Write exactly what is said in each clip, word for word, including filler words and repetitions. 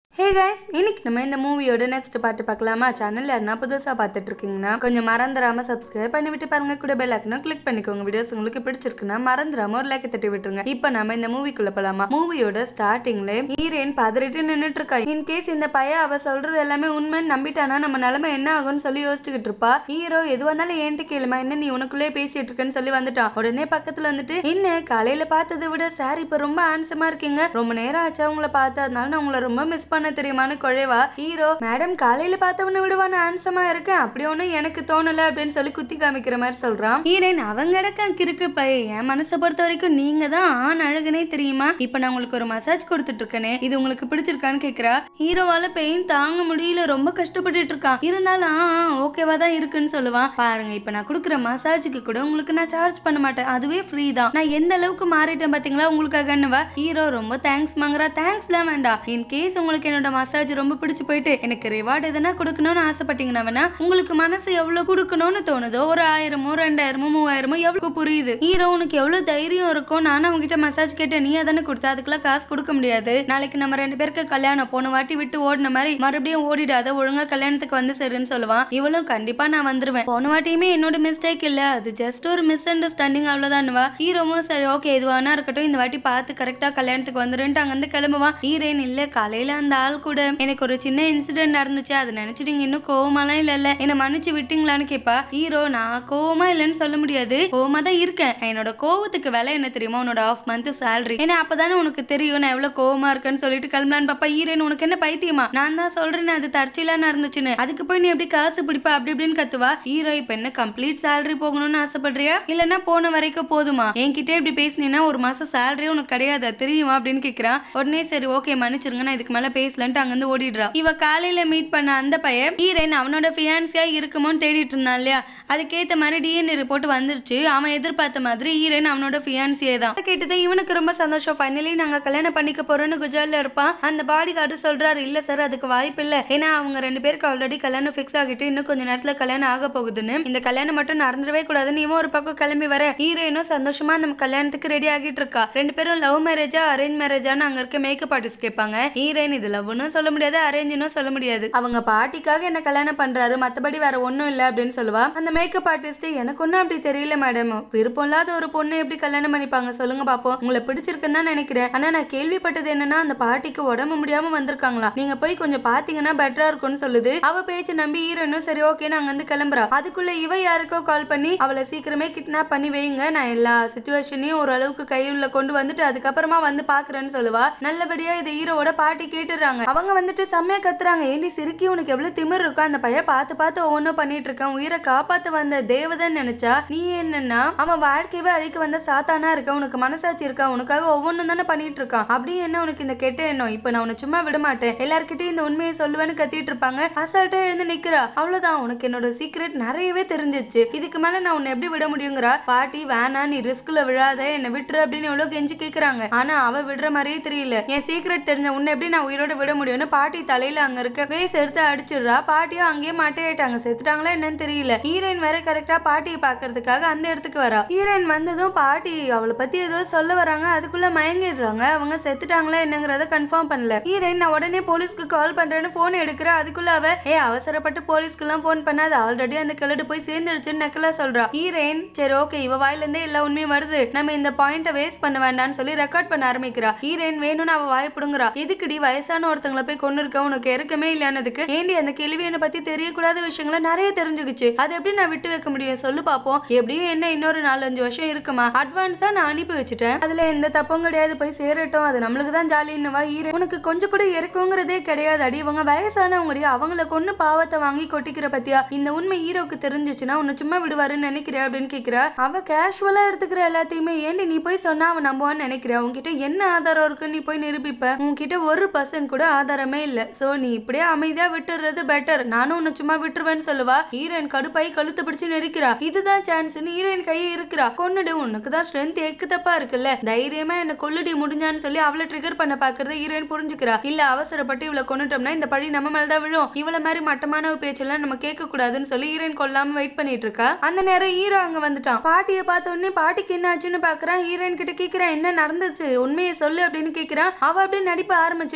Hey guys, இன்னைக்கு நம்ம இந்த மூவியோட நெக்ஸ்ட் பார்ட் பார்க்கலாமா? சேனல்ல யாரா புதுசா பார்த்துட்டு இருக்கீங்கன்னா கொஞ்சம் மறந்துடாம சப்ஸ்கிரைப் பண்ணி விட்டு பாருங்க, கூட பெல் ஐகானை கிளிக் பண்ணிக்கோங்க. வீடியோஸ் உங்களுக்கு பிடிச்சிருக்குன்னா மறந்துடாம ஒரு லைக் தட்டி விட்டுருங்க. இப்போ நம்ம இந்த மூவிக்குள்ள போலாமா? மூவியோட ஸ்டார்டிங்ல ஹீரோயின் பதறிட்டு நின்னுட்டு இருக்கா. இன் கேஸ் இந்த பையன் அவ சொல்றது எல்லாமே உண்மைன்னு நம்பிட்டானா நம்ம நிலைமை என்ன ஆகும்னு சொல்லி யோசிச்சுக்கிட்டு இருப்பா. ஹீரோ எது வந்தாலும் ஏன்ட்டு கேளுமா, என்ன நீ உனக்குள்ளே பேசிட்டு இருக்கேன்னு சொல்லி வந்துட்டான். உடனே பக்கத்துல வந்துட்டு, என்ன காலையில பார்த்ததை விட சார் இப்ப ரொம்ப ஹேண்ட்ஸமா இருக்கீங்க, ரொம்ப நேரம் ஆச்சா உங்களை பார்த்து, அதனால நான் உங்களை ரொம்ப மிஸ் பண்ண தெரியுமான்னு குழைவா. ஹீரோ, மேடம் காலையில பார்த்தவன விடுவா நான் ஹேண்ட்ஸமா இருக்கேன், அப்படி ஒன்னும் எனக்கு தோணல அப்படின்னு சொல்லி குத்தி காமிக்கிற மாதிரி சொல்றான். ஹீரோயின், அவங்க இடக்க கிறுக்கு பையன், என் மனசை பொறுத்த வரைக்கும் நீங்க தான் ஆண் அழகுனே தெரியுமா, இப்ப நான் உங்களுக்கு ஒரு மசாஜ் கொடுத்துட்டு இருக்கேனே, இது உங்களுக்கு பிடிச்சிருக்கான்னு கேக்குறா. ஹீரோவால பெயின் தாங்க முடியல, ரொம்ப கஷ்டப்பட்டுட்டு இருக்கான். இருந்தாலும் ஓகேவா தான் இருக்குன்னு சொல்லுவான். பாருங்க, இப்ப நான் கொடுக்குற மசாஜுக்கு கூட உங்களுக்கு நான் சார்ஜ் பண்ண மாட்டேன், அதுவே ஃப்ரீ தான். நான் எந்த அளவுக்கு மாறிட்டேன் பாத்தீங்களா உங்களுக்காகன்னுவா. ஹீரோ, ரொம்ப தேங்க்ஸ் மங்கரா. தேங்க்ஸ் தான் வேண்டாம், இன் கேஸ் உங்களுக்கு என்னோட மசாஜ் ரொம்ப பிடிச்சு போயிட்டு எனக்கு ரிவார்டு எதனா கொடுக்கணும்னு ஆசைப்பட்டீங்கன்னா உங்களுக்கு மனசு எவ்வளவு கொடுக்கணும்னு தோணுதோ, ஒரு ஆயிரமோ ரெண்டாயிரமோ மூவாயிரமோ எவ்வளவு புரியுது. ஹீரோ, உனக்கு எவ்வளவு தைரியம் இருக்கும், நானும் அவங்க கிட்ட மசாஜ் கேட்டேன், நீ தானே கொடுத்த, அதுக்கெல்லாம் காசு கொடுக்க முடியாது. நாளைக்கு நம்ம ரெண்டு பேருக்கு கல்யாணம், போன வாட்டி விட்டு ஓடின மாதிரி மறுபடியும் ஓடிடாத, ஒழுங்கா கல்யாணத்துக்கு வந்து சரின்னு சொல்லுவான். இவளும் கண்டிப்பா நான் வந்துருவேன், போன வாட்டியுமே என்னோட மிஸ்டேக் இல்ல, அது ஜஸ்ட் ஒரு மிஸ் அண்டர்ஸ்டாண்டிங் அவ்வளவுதான்வா. ஹீரோவும் சரி ஓகே எதுவானா இருக்கட்டும், இந்த வாட்டி பார்த்து கரெக்டா கல்யாணத்துக்கு வந்துருன்ட்டு அங்க இருந்து கிளம்புவான். ஹீரோயின், இல்ல காலையில அந்த ஆள் கூட எனக்கு ஒரு சின்ன இன்சிடென்ட் நடந்துச்சு, அதை நினைச்சு நீங்க இன்னும் கோவமாலாம் இல்ல என்ன மன்னிச்சு விட்டீங்களான்னு கேப்பா. ஹீரோ, நான் கோவமா இல்லைன்னு சொல்ல முடியாது, கோவமா தான் இருக்கேன். என்னோட கோவத்துக்கு வேலை என்ன தெரியுமா, உன்னோட ஆஃப் மந்த் சேலரி, ஏன்னா அப்பதானே உனக்கு தெரியும் நான் எவ்வளவு கோவமா இருக்கேன்னு சொல்லிட்டு கிளம்பலான்னு பாப்பா. ஹீரோயின், உனக்கு என்ன பைத்தியமா, நான் தான் சொல்றேன் அது தற்செயலா நடந்துச்சுன்னு, அதுக்கு போய் நீ எப்படி காசு பிடிப்பா அப்படி இப்படின்னு கத்துவா. ஹீரோ, இப்ப என்ன கம்ப்ளீட் சேலரி போகணும்னு ஆசைப்படுறியா, இல்லன்னா போன வரைக்கும் போதுமா, என்கிட்ட இப்படி பேசினீங்கன்னா ஒரு மாசம் சேலரி உனக்கு கிடையாது தெரியுமா அப்படின்னு கேக்குறான். உடனே சரி ஓகே மன்னிச்சிருங்க, நான் இதுக்கு மேல பேசலன்ட்டு அங்கிருந்து ஓடிடுறா. இவ காலையில மீட் பண்ண அந்த பையன் ஹீரோயின் அவனோட ஃபியான்சியா இருக்குமோன்னு தேடிட்டு இருந்தான் இல்லையா, அதுக்கேத்த மாதிரி டிஎன்ஏ ரிப்போர்ட் வந்துருச்சு. அவன் எதிர்பார்த்த மாதிரி ஹீரோயின் அவனோட ஃபியான்சியே தான். கேட்டதான் இவனுக்கு ரொம்ப சந்தோஷம், ஃபைனலி நாங்க கல்யாணம் பண்ணிக்க போறோம்னு குஜால்ல இருப்பான். அந்த பாடி கார்டு சொல்றாரு, இல்ல சார் அதுக்கு வாய்ப்பு இல்ல, ஏன்னா அவங்க ரெண்டு பேருக்கு ஆல்ரெடி கல்யாணம் ஃபிக்ஸ் ஆகிட்டு இன்னும் கொஞ்ச நேரத்துல கல்யாணம் ஆக போகுதுன்னு, இந்த கல்யாணம் மட்டும் நடந்துடவே கூடாதுன்னு இவன் ஒரு பக்கம் கிளம்பி வர, ஹீரோயினும் சந்தோஷமா நம்ம கல்யாணத்துக்கு ரெடி ஆகிட்டு இருக்கா. ரெண்டு பேரும் லவ் மேரேஜா அரேஞ்ச் மேரேஜான்னு அங்க இருக்க மேக்கப் ஆர்டிஸ்ட் கேட்பாங்க. ஹீரோயின், இது லவ்னு சொல்ல முடியாது, அரேஞ்சுன்னு சொல்ல முடியாது, அவங்க பாட்டிக்காக என்ன கல்யாணம் பண்றாரு, மத்தபடி வேற ஒண்ணும் இல்ல அப்படின்னு சொல்லுவா. அந்த மேக்கப் ஆர்டிஸ்ட், எனக்கு ஒன்னும் அப்படி தெரியல மேடம், விருப்பம் இல்லாத ஒரு பொண்ணு எப்படி கல்யாணம் பண்ணிப்பாங்க சொல்லுங்க பாப்போம், உங்களை பிடிச்சிருக்குன்னு தான் நினைக்கிறேன், ஆனா நான் கேள்விப்பட்டது என்னன்னா அந்த பாட்டிக்கு உடம்பு முடியாம வந்திருக்காங்களா, நீங்க போய் கொஞ்சம் பாத்தீங்கன்னா பெட்டரா இருக்கும்னு சொல்லுது. அவ பேச்சு நம்பி ஹீரோனும் சரி ஓகே நாங்க வந்து கிளம்புறா. அதுக்குள்ள இவ யாருக்கோ கால் பண்ணி அவளை சீக்கிரமே கிட்னாப் பண்ணி வைங்க, நான் எல்லா சிச்சுவேஷனையும் ஓரளவுக்கு கையுள்ள கொண்டு வந்துட்டு அதுக்கப்புறமா வந்து பாக்குறேன்னு சொல்லுவா. நல்லபடியா இதை ஹீரோவோட பாட்டி கேட்டுறாங்க. அவங்க வந்துட்டு செம்மையா கத்துறாங்க, ஏண்டி சிரிக்கி உனக்கு எவ்வளவு திமிர் இருக்கா, அந்த பையன் பார்த்து பார்த்து ஒவ்வொன்றும் பண்ணிட்டு இருக்கான், உயிரை காப்பாத்து வந்த தேவதன் நினைச்சா நீ என்னன்னா அவன் வாழ்க்கையவே அழிக்க வந்த சாத்தானா இருக்க, உனக்கு மனசாட்சி இருக்கா, உனக்காக ஒவ்வொன்றும் தானே பண்ணிட்டு இருக்கான், அப்படி என்ன உனக்கு இந்த கெட்ட எண்ணம், இப்ப நான் உன்னை சும்மா விட மாட்டேன், எல்லார்கிட்டையும் இந்த உண்மையை சொல்லுவேன்னு கத்திட்டு இருப்பாங்க. அசால்ட்டா எழுந்து நிக்கிறா. அவ்வளவுதான், உனக்கு என்னோட சீக்ரெட் நிறையவே தெரிஞ்சிச்சு, இதுக்கு மேல நான் உன்னை எப்படி விட முடியுங்கிறா. பாட்டி, வேணா நீ ரிஸ்க்ல விழாத, என்ன விட்டுரு அப்படின்னு எவ்வளவு கெஞ்சி கேக்குறாங்க. ஆனா அவ விடுற மாதிரியே தெரியல. என் சீக்ரெட் தெரிஞ்ச உன்னை எப்படி நான் உயிரோட விட முடியும்னு பாட்டி தலையில அங்க இருக்க வேஸ் எடுத்து அடிச்சிடுறா. பாட்டியும் அங்கேயே மாட்டையாயிட்டாங்க, செத்துட்டாங்களா என்னன்னு தெரியல. ஹீரோயின் வேற கரெக்டா பாட்டியை பாக்குறதுக்காக அந்த இடத்துக்கு வரா. ஹீரோயின் வந்ததும் பாட்டி அவளை பத்தி ஏதோ சொல்ல வராங்க, அதுக்குள்ள மயங்கிடுறாங்க. அவங்க செத்துட்டாங்களா என்னங்கறத கன்ஃபார்ம் பண்ணல. ஹீரோயின், நான் உடனே போலீஸ்க்கு கால் பண்றேன்னு போன் எடுக்கிற, அதுக்குள்ள அவ ஏ அவசரப்பட்டு போலீஸ்க்கு எல்லாம் போன் பண்ணாது, ஆல்ரெடி அந்த கிளடு போய் சேர்ந்துடுச்சுன்னு நக்கலா சொல்றா. ஹீரோயின், சரி ஓகே இவ வாயில இருந்தே எல்லா உண்மையும் வருது, நம்ம இந்த பாயிண்ட வேஸ்ட் பண்ண வேண்டாம்னு சொல்லி ரெக்கார்ட் பண்ண ஆரம்பிக்கிறா. ஹீரோயின் வேணும்னு அவ வாய புடுங்குறா. எதுக்குடி வயசான ஒருத்தங்களை போய் கொண்டு இருக்க, உனக்கு இறக்கமே இல்லையானதுக்கு, ஏண்டி அந்த கேள்வி என்னை பத்தி தெரியக்கூடாத விஷயங்களை நிறைய தெரிஞ்சுக்கிச்சு, அது எப்படி நான் விட்டு வைக்க முடியும் சொல்லு பாப்போம், எப்படியும் என்ன இன்னொரு நாலஞ்சு வருஷம் இருக்குமா, அட்வான்ஸா நான் அனுப்பி வச்சுட்டேன், அதுல எந்த தப்பும் கிடையாது, போய் சேரட்டும், அது நம்மளுக்கு தான் ஜாலின்னுவா. ஹீரோ, உனக்கு கொஞ்சம் கூட இறக்குங்கிறதே கிடையாது அடி, இவங்க வயசானவங்க, அவங்கள கொண்டு பாவத்தை வாங்கி கொட்டிக்கிற பத்தியா, இந்த உண்மை ஹீரோக்கு தெரிஞ்சிச்சுன்னா உன்னை சும்மா விடுவாருன்னு நினைக்கிறேன் அப்படின்னு கேக்குறா. அவ கேஷுவலா எடுத்துக்கிற எல்லாத்தையுமே, ஏண்டி நீ போய் சொன்னா அவன் நம்புவான்னு நினைக்கிறேன், உன்கிட்ட என்ன ஆதாரம் இருக்கு நீ போய் நிரூபிப்ப, உன்கிட்ட ஒரு பர்சன்ட் கூட ஆதாரமே இல்ல, சோ நீ இப்படியே அமைதியா விட்டுறது பெட்டர், நானும் உன்னை சும்மா விட்டுருவேன்னு சொல்லுவா. ஹீரோயின் கடுப்பாய் கழுத்து பிடிச்சு நெரிக்கிறா. இதுதான் சான்ஸ்னு ஹீரோயின் கையை இருக்கிறா. கொன்னுடு, உனக்கு தான் ஸ்ட்ரென்த் எக்கு தப்பா இருக்குல்ல, தைரியமா என்ன கொல்லுடி முடிஞ்சான்னு சொல்லி அவளை ட்ரிகர் பண்ண பாக்குறத ஹீரோயின் புரிஞ்சுக்கிறா. இல்ல அவசரப்பட்டு இவளை கொன்னுட்டோம்னா இந்த பழி நம்ம மேலதான் விழும், இவளை மாதிரி மட்டமான பேச்செல்லாம் நம்ம கேட்க கூடாதுன்னு சொல்லி ஹீரோயின் கொல்லாம வெயிட் பண்ணிட்டு இருக்கா. அந்த நேரம் ஹீரோ அங்க வந்துட்டான். பாட்டியை பார்த்த உடனே பாட்டிக்கு என்ன ஆச்சுன்னு பாக்குறான். ஹீரோயின் கிட்ட கேக்குறான், என்ன நடந்துச்சு உண்மையை சொல்லு அப்படின்னு கேக்குறான். அவ அப்படியே நடிப்ப ஆரம்பிச்சுட்டா. இல்ல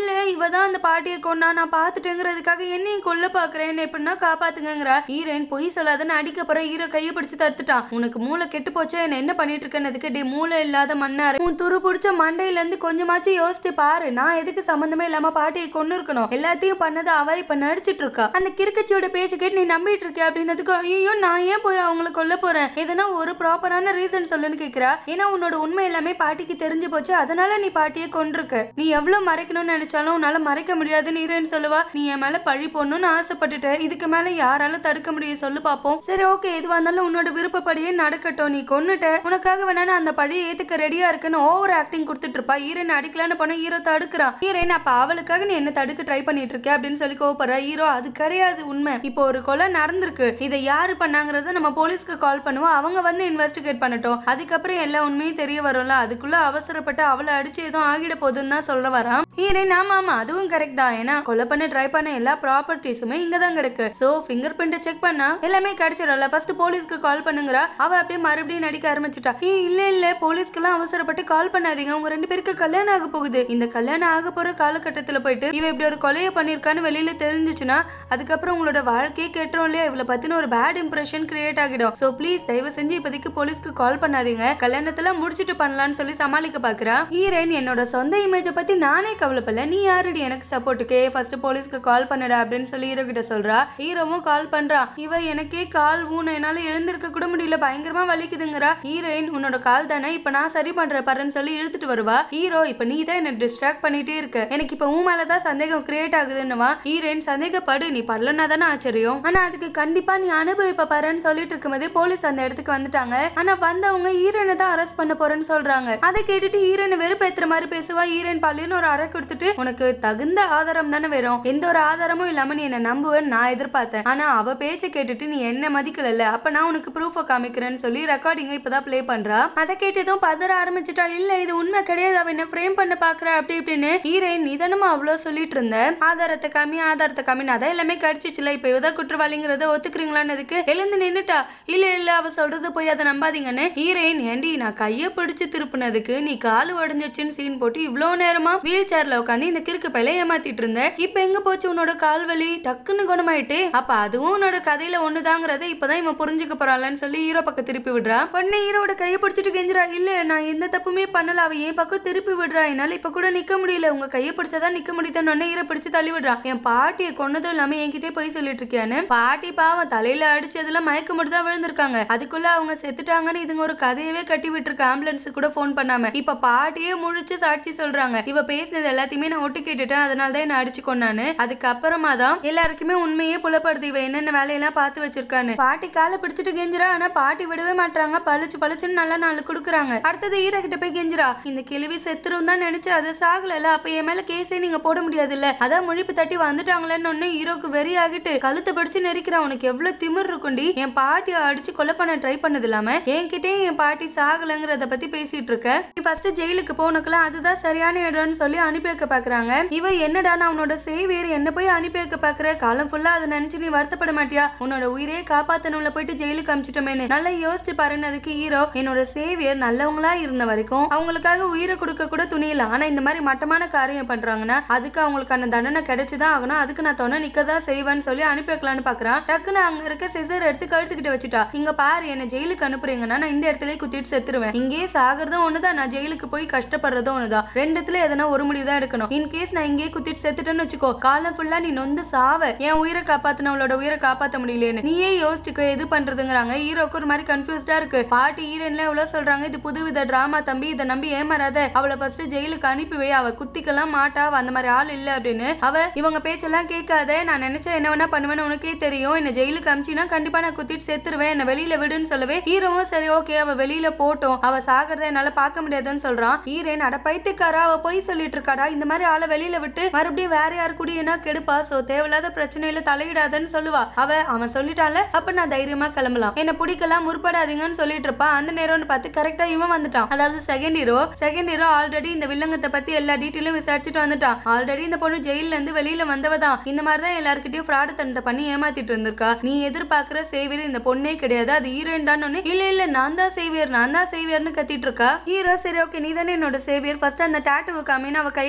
இல்ல இவதான் அந்த பாட்டியை கொண்டா நான் பாத்துட்டேங்கிறதுக்காக என்னையும் கொல்ல பாக்குறேன் எப்படின்னா காப்பாத்துங்கிறா. ஹீரோயின் பொய் சொல்லாதன்னு அடிக்க போற ஹீரோ கையை பிடிச்சு தடுத்துட்டான். உனக்கு மூளை கெட்டு போச்சா என்ன என்ன பண்ணிட்டு இருக்கேன்னதுக்கு டே மூளை இல்லாத மண்ணாரு உன் துரு பிடிச்ச மண்டையில இருந்து கொஞ்சமாச்சும் யோசிச்சு பாரு. நான் எதுக்கு சம்பந்தமே இல்லாம பாட்டியை கொண்டு இருக்கணும், எல்லாத்தையும் பண்ணது அவ இப்ப நடிச்சிட்டு இருக்கா. அந்த கிறுக்கச்சியோட பேச்சு கேட்டு நீ நம்பிட்டு இருக்க அப்படின்னதுக்கு ஐயோ நான் ஏன் போய் அவங்களை கொல்ல போறேன், எதனா ஒரு ப்ராப்பரான ரீசன் சொல்லுன்னு கேக்குறா. ஏன்னா உன்னோட உண்மை எல்லாமே பாட்டிக்கு தெரிஞ்சு போச்சு, அதனால நீ பாட்டியை கொண்டிருக்க. நீ எவ்வளவு மறைக்கணும்னு நினைச்சாலும் உன்னால மறைக்க முடியாதுன்னு ஹீரோயின் சொல்லுவா. நீ என் மேல பழி போடணும்னு ஆசைப்பட்டுட்ட, இதுக்கு மேல யாராலும் தடுக்க முடியும் சொல்லு பாப்போம். சரி ஓகே எதுவா இருந்தாலும் உன்னோட விருப்பப்படியே நடக்கட்டும், நீ கொன்னுட்ட உனக்காக வேணா அந்த பழியை ஏத்துக்க ரெடியா இருக்குன்னு ஓவர் ஆக்டிங் கொடுத்துட்டு இருப்பா. ஹீரோயின் அடிக்கலான்னு போன ஹீரோ தடுக்கிறான். ஹீரோயின் அப்ப அவளுக்காக நீ என்ன தடுக்க ட்ரை பண்ணிட்டு இருக்க அப்படின்னு சொல்லி கோவப்படுறா. ஹீரோ அது கிடையாது உண்மை, இப்போ ஒரு கொலை நடந்திருக்கு, இதை யாரு பண்ணாங்கறத நம்ம போலீஸ்க்கு கால் பண்ணுவோம், அவங்க வந்து இன்வெஸ்டிகேட் பண்ணட்டும், அதுக்கப்புறம் எல்லா உண்மையும் தெரிய வரும்ல, அதுக்குள்ள அவசரப்பட்டு அவளை அடிச்சு எதுவும் ஆகிட போகுதுன்னு தான் சொல்ல வரான். ஹீரோயின் ஆமா ஆமா அதுவும் கரெக்ட் தான், ஏன்னா கொலை பண்ண ட்ரை பண்ண எல்லா ப்ராப்பர்ட்டிஸுமே இங்க தான் கிடக்கு, சோ ஃபிங்கர் பிரிண்ட் செக் பண்ணா எல்லாமே கிடைச்சிடல, ஃபர்ஸ்ட் போலீஸ்க்கு கால் பண்ணுங்கறா. அவ அப்படியே மறுபடியும் நடிக்க ஆரம்பிச்சுட்டா. இல்ல இல்ல போலீஸ்க்கெல்லாம் அவசரப்பட்டு கால் பண்ணாதீங்க, உங்க ரெண்டு பேருக்கு கல்யாணம் ஆக போகுது, இந்த கல்யாணம் ஆக போற காலகட்டத்துல போயிட்டு இவ இப்படி ஒரு கொலையை பண்ணிருக்கான்னு வெளியில தெரிஞ்சுச்சுன்னா அதுக்கப்புறம் உங்களோட வாழ்க்கையே கெட்டுரும் இல்லையா, இவளை பத்தின ஒரு பேட் இம்ப்ரெஷன் கிரியேட் ஆகிடும், சோ ப்ளீஸ் தயவு செஞ்சு இப்போதைக்கு போலீஸ்க்கு கால் பண்ணாதீங்க, கல்யாணத்துல முடிச்சிட்டு பண்ணலாம்னு சொல்லி சமாளிக்க பாக்குறா. ஹீரோயின் என்னோட சொந்த இமேஜ பத்தி நானே கவலைப்படல, நீ யாருடி எனக்கு சப்போர்ட்டுக்கே, ஃபர்ஸ்ட் போலீஸ்க்கு கால் பண்ணடா அப்படின்னு சொல்லி ஹீரோ கிட்ட சொல்றா. ஹீரோவும் கால் பண்றா. இவ எனக்கே கால் ஊன என்னால எழுந்திருக்க கூட முடியல, பயங்கரமா வலிக்குதுங்கிறா. ஹீரோயின் உன்னோட கால் தானே இப்ப நான் சரி பண்றேன் பாருன்னு சொல்லி இழுத்துட்டு வருவா. ஹீரோ இப்ப நீ தான் என்ன டிஸ்ட்ராக்ட் பண்ணிட்டே இருக்க, எனக்கு இப்ப உன் மேலதான் சந்தேகம் கிரியேட் ஆகுதுன்னுவா. ஹீரோயின் சந்தேகப்படு, நீ படலன்னா தானே ஆச்சரியம், ஆனா அதுக்கு கண்டிப்பா நீ அனுபவிப்ப பாருன்னு சொல்லிட்டு இருக்கும்போதே போலீஸ் அந்த இடத்துக்கு வந்துட்டாங்க. ஆனா வந்தவங்க ஹீரோயினை தான் அரெஸ்ட் பண்ண போறேன்னு சொல்றாங்க. அதை கேட்டுட்டு ஹீரோயின் வெறுப்பேத்துற மாதிரி பேசுவா. ஹீரோயின் பள்ளின்னு ஒரு அறை கொடுத்துட்டு உனக்கு தகுந்த ஆதாரம் தானே வேணும், எந்த ஒரு ஆதாரமும் இல்லாம நீ என்ன நம்புவேன்னு நான் எதிர்பார்த்தேன், ஆனா அவ பேச்சை கேட்டுட்டு நீ என்ன மதிக்கல, அப்ப நான் உனக்கு ப்ரூஃப் காமிக்கிறேன்னு சொல்லி ரெக்கார்டிங்க இப்பதான் பிளே பண்றா. அதை கேட்டதும் பதற ஆரம்பிச்சுட்டா. இல்ல இது உண்மை கிடையாது, அவ என்ன ஃப்ரேம் பண்ண பாக்குற அப்படி இப்படின்னு. ஹீரோயின் நிதானமா அவ்வளவு சொல்லிட்டு இருந்த, ஆதாரத்தை கம்மி ஆதாரத்தை கம்மி அதான் எல்லாமே கிடைச்சிச்சுல, இப்ப இவதான் குற்றவாளிங்கிறத ஒத்துக்கிறீங்களான்னு எழுந்து நின்னுட்டா. இல்ல இல்ல அவ சொல்றது போய் அதை நம்பாதீங்கன்னு. ஹீரோயின் ஏண்டி நான் கைய பிடிச்சு திருப்பினதுக்கு நீ காலு உடஞ்சிச்சுன்னு சீன் போட்டு இவ்வளவு நேரமா வீல் சேர்ல உட்காந்து இந்த கிறுக்கு பையில ஏமாத்திட்டு இருந்த, இப்ப எங்க போச்சு உன்னோட கால் வலி, டக்குன்னு குணமாயிட்டு, அப்ப அதுவும் உன்னோட கதையில ஒண்ணுதாங்கிறத இப்பதான் இவன் புரிஞ்சுக்க போறாள்னு சொல்லி ஹீரோ பக்கம் திருப்பி விடுறா. உடனே ஹீரோட கையை பிடிச்சிட்டு கெஞ்சுறா. இல்ல நான் எந்த தப்புமே பண்ணல, அவ என் பக்கம் திருப்பி விடுறா, என்னால இப்ப கூட நிக்க முடியல, உங்க கையை பிடிச்சாதான் நிக்க முடியுதுன்னு ஹீரோ பிடிச்சு தள்ளி விடுறா. என் பாட்டியை கொன்னதும் இல்லாம என்கிட்டே போய் சொல்லிட்டு இருக்கியான்னு. பாட்டி பாவம் தலையில அடிச்சதுல மயக்க மட்டும் தான் விழுந்திருக்காங்க, அதுக்குள்ள அவங்க செத்துட்டாங்கன்னு இதுங்க ஒரு கதையவே கட்டி விட்டுருக்கு, ஆம்புலன்ஸ் கூட போன் பண்ணாம. இப்ப பாட்டியே முழிச்சு சாட்சி சொல்றாங்க, இவ பேசினது எல்லாத்தையுமே நான் ஒட்டு கேட்டுட்டேன், அதனாலதான் என்ன அடிச்சு கொண்டான்னு. அதுக்கப்புறமா தான் எல்லாருக்குமே உண்மையே புலப்படுது இவ என்னென்ன வேலையெல்லாம் பார்த்து வச்சிருக்கான்னு. பாட்டி காலை பிடிச்சிட்டு கெஞ்சுறா, ஆனா பாட்டி விடவே மாட்டாங்க, பழிச்சு பழிச்சுன்னு நல்ல நாள் கொடுக்குறாங்க. அடுத்தது ஹீரோ கிட்ட போய் கெஞ்சுறா. இந்த கிழவி செத்துரும் தான் நினைச்சு அது சாகல, அப்ப என் மேல கேஸே நீங்க போட முடியாது இல்ல, அதான் முழிப்பு தட்டி வந்துட்டாங்களேன்னு ஒன்னு ஹீரோக்கு வெறி ஆகிட்டு கழுத்தை படிச்சு நெரிக்கிறான். உனக்கு எவ்வளவு திமிர் இருக்குண்டி, என் பாட்டியை அடிச்சு கொலை பண்ண ட்ரை பண்ணது இல்லாம என்கிட்டே என் பாட்டி சாகலங்கிறத பத்தி பேசிட்டு இருக்க, நீ ஃபர்ஸ்ட் ஜெயிலுக்கு போனக்கலாம், அதுதான் சரியான இடம்னு சொல்லி அனுப்பி வைக்க பாக்குறாங்க. இவ என்னடா நான் உன்னோட சேவியர் என்ன போய் அனுப்பி வைக்க பாக்குற, காலம் ஃபுல்லா அதை நினைச்சு நீ வருத்தப்பட மாட்டியா, உன்னோட உயிரே காப்பாத்தணும்ல போயிட்டு ஜெயிலுக்கு அமிச்சிட்டோமேனு நல்லா யோசிச்சு பாருன்னதுக்கு ஹீரோ என்னோட சேவியர் நல்லவங்களா இருந்த வரைக்கும் அவங்களுக்காக உயிரை கொடுக்க கூட துணியல, ஆனா இந்த மாதிரி மட்டமான காரியம் பண்றாங்கன்னா அதுக்கு அவங்களுக்கான தண்டனை கிடைச்சுதான் ஆகணும், அதுக்கு நான் தொண்ண நிக்கதான் செய்வேன்னு சொல்லி அனுப்பி வைக்கலான்னு பாக்குறான். டக்குன்னு அங்க இருக்க சிசர் எடுத்து கழுத்துக்கிட்டு வச்சுட்டா. இங்க பாரு என்ன ஜெயிலுக்கு அனுப்புறீங்கன்னா நான் இந்த இடத்துல குத்திட்டு செத்துருவேன், இங்கே சாகிறதும் ஒண்ணுதான், நான் ஜெயிலுக்கு போய் கஷ்டப்படுறதும் ஒண்ணுதான், ரெண்டுத்துல எதனா ஒரு முடிவு தான் எடுக்கணும், இன்கேஸ் நான் இங்கே குத்திட்டு செத்துட்டேன்னு வச்சுக்கோ, காலம் ஃபுல்லா நீ நொந்து சாவ, என் உயிரை காப்பாத்தினவளோட உயிரை காப்பாத்த முடியலன்னு நீயே யோசிச்சுக்க எது பண்றதுங்கிறாங்க. ஹீரோக்கு ஒரு மாதிரி கன்ஃபியூஸ்டா இருக்கு. பாட்டி ஹீரோன்ல எவ்வளவு சொல்றாங்க, இது புதுவித டிராமா தம்பி, இதை நம்பி ஏமாறாத, அவளை ஃபர்ஸ்ட் ஜெயிலுக்கு அனுப்பி வை, அவ குத்திக்கலாம் மாட்டா, அந்த மாதிரி ஆள் இல்ல அப்படின்னு. அவ இவங்க பேச்செல்லாம் கேட்காத, நான் நினைச்சா என்ன வேணா பண்ணுவேன்னு உனக்கே தெரியும், என்ன ஜெயிலுக்கு அமிச்சினா கண்டிப்பா நான் குத்திட்டு செத்துருவேன், என்ன வெளியில விடுன்னு சொல்லவே ஹீரோவும் சரி ஓகே அவ வெளியில போட்டோம், அவ சாகிறத என்னால பார்க்க முடியாதுன்னு சொல்றான். ஹீரோயின் அட பைத்தியக்காரா அவ போய் சொல்லிட்டு இருக்காடா, இந்த மாதிரி ஆளை வெளியில விட்டு மறுபடியும் வேற யாரு கூடியனா கெடுப்பா, சோ தேவையில்லாத பிரச்சனையில தலையிடாதன்னு சொல்லுவா. அவ அவன் சொல்லிட்டால அப்ப நான் தைரியமா கிளம்பலாம், என்ன பிடிக்கலாம் முற்படாதீங்கன்னு சொல்லிட்டு இருப்பா. அந்த நேரம்னு பார்த்து கரெக்டா இவன் வந்துட்டான், அதாவது second hero. Second hero already இந்த வில்லங்கத்தை பத்தி எல்லா டீட்டெயிலும் விசாரிச்சுட்டு வந்துட்டான். ஆல்ரெடி இந்த பொண்ணு ஜெயில இருந்து வெளியில வந்தவதான், இந்த மாதிரிதான் எல்லாருக்கிட்டையும் ஃப்ராட் தனத்தை பண்ணி ஏமாத்திட்டு இருந்திருக்கா, நீ எதிர்பார்க்கிற சேவியர் இந்த பொண்ணே கிடையாது, அது ஹீரோயின் தான். இல்ல இல்ல நான் தான் சேவியர் நான் தான் சேவியர்னு கத்திட்டு இருக்கா. ஹீரோ சரி ஓகே நீ தானே என்னோட சேவியர், ஃபர்ஸ்ட் அந்த டாட்டூவை காமின்னு அவ கையை பாக்குற.